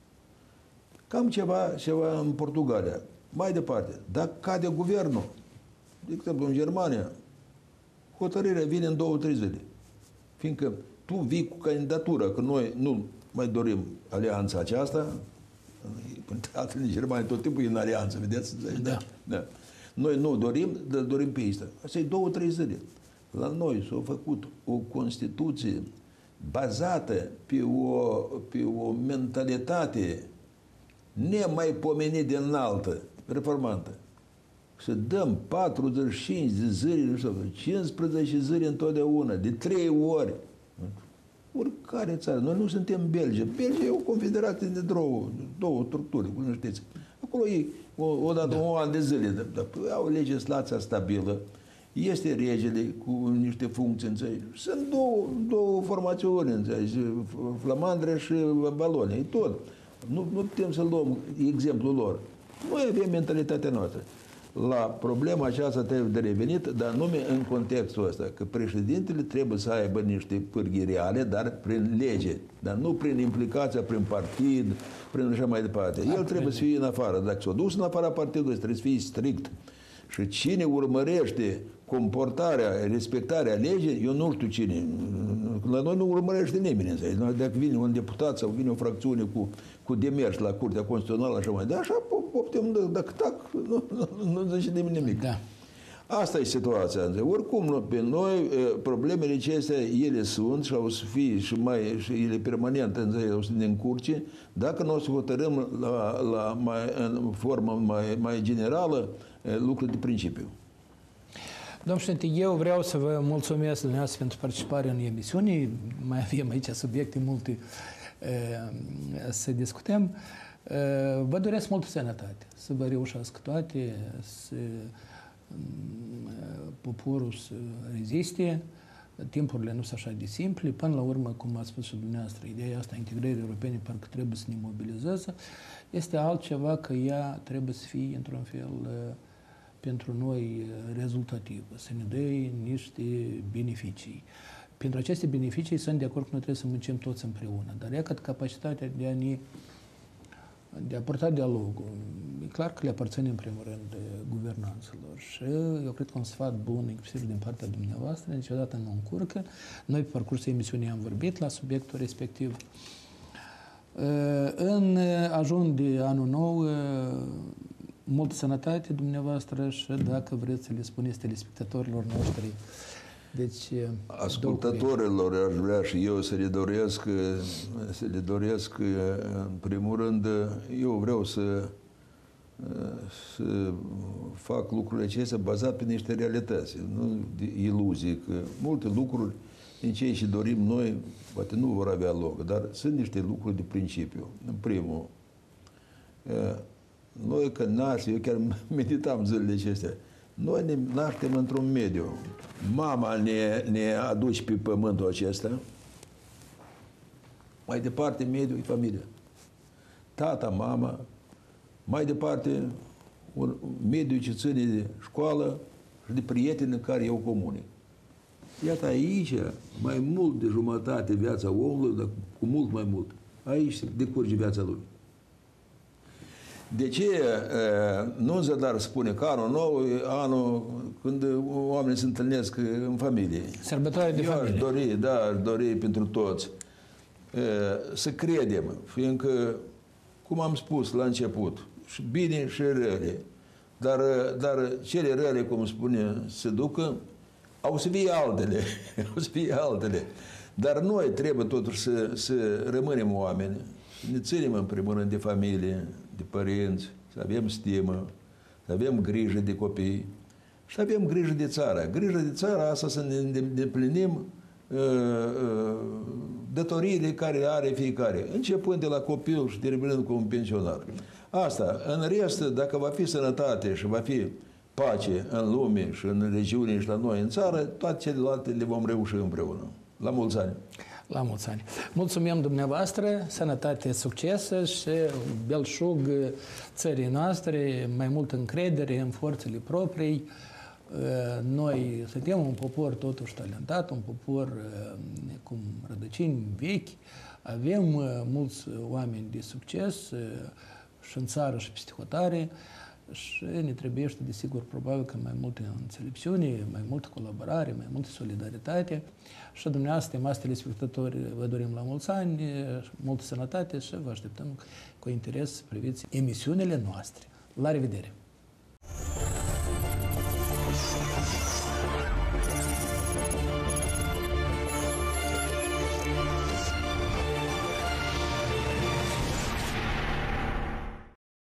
Cam ceva în Portugalia. Mai departe, dacă cade guvernul, de exemplu în Germania, hotărârea vine în 2-3 zile. Fiindcă tu vii cu candidatură, că noi nu mai dorim alianța aceasta, printre altele în Germania tot timpul e în alianță, vedeți? Da. Noi nu dorim, dar dorim pe asta. Asta e 2-3 zile. La noi s-a făcut o Constituție bazată pe o mentalitate nemaipomenit de înaltă, reformantă. Să dăm 45 de zile, nu știu, 15 zile întotdeauna, de 3 ori. Oricare țară. Noi nu suntem Belgia. Belgia e o confederație de două structuri, cum nu știți. Acolo e odată un an de zile. Au legislația stabilă. Este regele cu niște funcții, înțelegi. Sunt două formațiuni, înțelegi, Flamandre și Valonia. E tot. Nu putem să luăm exemplul lor. Noi avem mentalitatea noastră. La problema aceasta trebuie de revenit, dar nume în contextul ăsta, că președintele trebuie să aibă niște pârghii reale, dar prin lege, dar nu prin implicația, prin partid, prin așa mai departe. El trebuie să fie în afară. Dacă s-a dus în afara partidului, trebuie să fie strict. Și cine urmărește comportarea, respectarea legii, eu nu știu cine. La noi nu urmărește nimeni. Dacă vine un deputat sau vine o fracțiune cu demers la Curtea Constituțională, așa mai departe, așa optim, dacă nu zice nimeni nimic. Da. Asta e situația. Oricum, pe noi, problemele acestea, ele sunt și au să fie și ele permanente, o să ne încurce, dacă nu o să hotărâm în formă mai generală, lucruri de principiu. Domnul președinte, eu vreau să vă mulțumesc dumneavoastră pentru participarea în emisiune. Mai avem aici subiecte multe să discutăm. Vă doresc multă sănătate, să vă reușească toate, să poporul să reziste. Timpurile nu sunt așa de simple. Până la urmă, cum a spus și dumneavoastră, ideea asta a integrării europene parcă trebuie să ne mobilizeze. Este altceva că ea trebuie să fie, într-un fel, pentru noi rezultativă, să ne dea niște beneficii. Pentru aceste beneficii sunt de acord că noi trebuie să muncim toți împreună, dar ea capacitatea de a purta dialogul, e clar că le aparține în primul rând guvernanților și eu cred că un sfat bun, inclusiv din partea dumneavoastră, niciodată nu încurcă. Noi pe parcursul emisiunii am vorbit la subiectul respectiv. În ajun de anul nou, multă sănătate dumneavoastră și dacă vreți să le spuneți telespectatorilor noștri. Deci, ascultătorilor aș vrea și eu să le doresc, în primul rând, eu vreau să fac lucrurile acestea bazate pe niște realități, nu de iluzii, că multe lucruri din ce și dorim noi, poate nu vor avea loc, dar sunt niște lucruri de principiu. În primul, noi când naștem, eu chiar meditam zilele acestea, noi ne naștem într-un mediu. Mama ne aduce pe pământul acesta, mai departe mediul e familia. Tata, mama, mai departe un mediu ce ține de școală și de prieteni care eu comunic. Iată aici, mai mult de jumătate viața omului, dar cu mult mai mult. Aici decurge viața lui. De ce nu în zadar spune că anul nou e anul când oamenii se întâlnesc în familie? Sărbătoare de familie. Aș dori pentru toți să credem, fiindcă, cum am spus la început, și bine și rele, dar cele rele, cum spune, se ducă, au să fie altele. Dar noi trebuie totuși să rămânem oameni, să ne ținem în primul rând de familie, de părinți, să avem stimă, să avem grijă de copii și să avem grijă de țară. Grijă de țară, asta să ne îndeplinim datoriile care are fiecare, începând de la copil și terminând cu un pensionar. Asta, în rest, dacă va fi sănătate și va fi pace în lume și în regiune și la noi în țară, toate celelalte le vom reuși împreună. La mulți ani! La mulți ani! Mulțumim dumneavoastră, sănătate, succes și belșug țării noastre, mai multă încredere în forțele proprii. Noi suntem un popor totuși talentat, un popor cu rădăcini vechi, avem mulți oameni de succes și în țară și peste hotare și ne trebuiește, desigur, probabil că mai multă înțelepciune, mai multă colaborare, mai multă solidaritate și dumneavoastră, stimați telespectatori, vă dorim la mulți ani, multă sănătate și vă așteptăm cu interes să priviți emisiunile noastre. La revedere!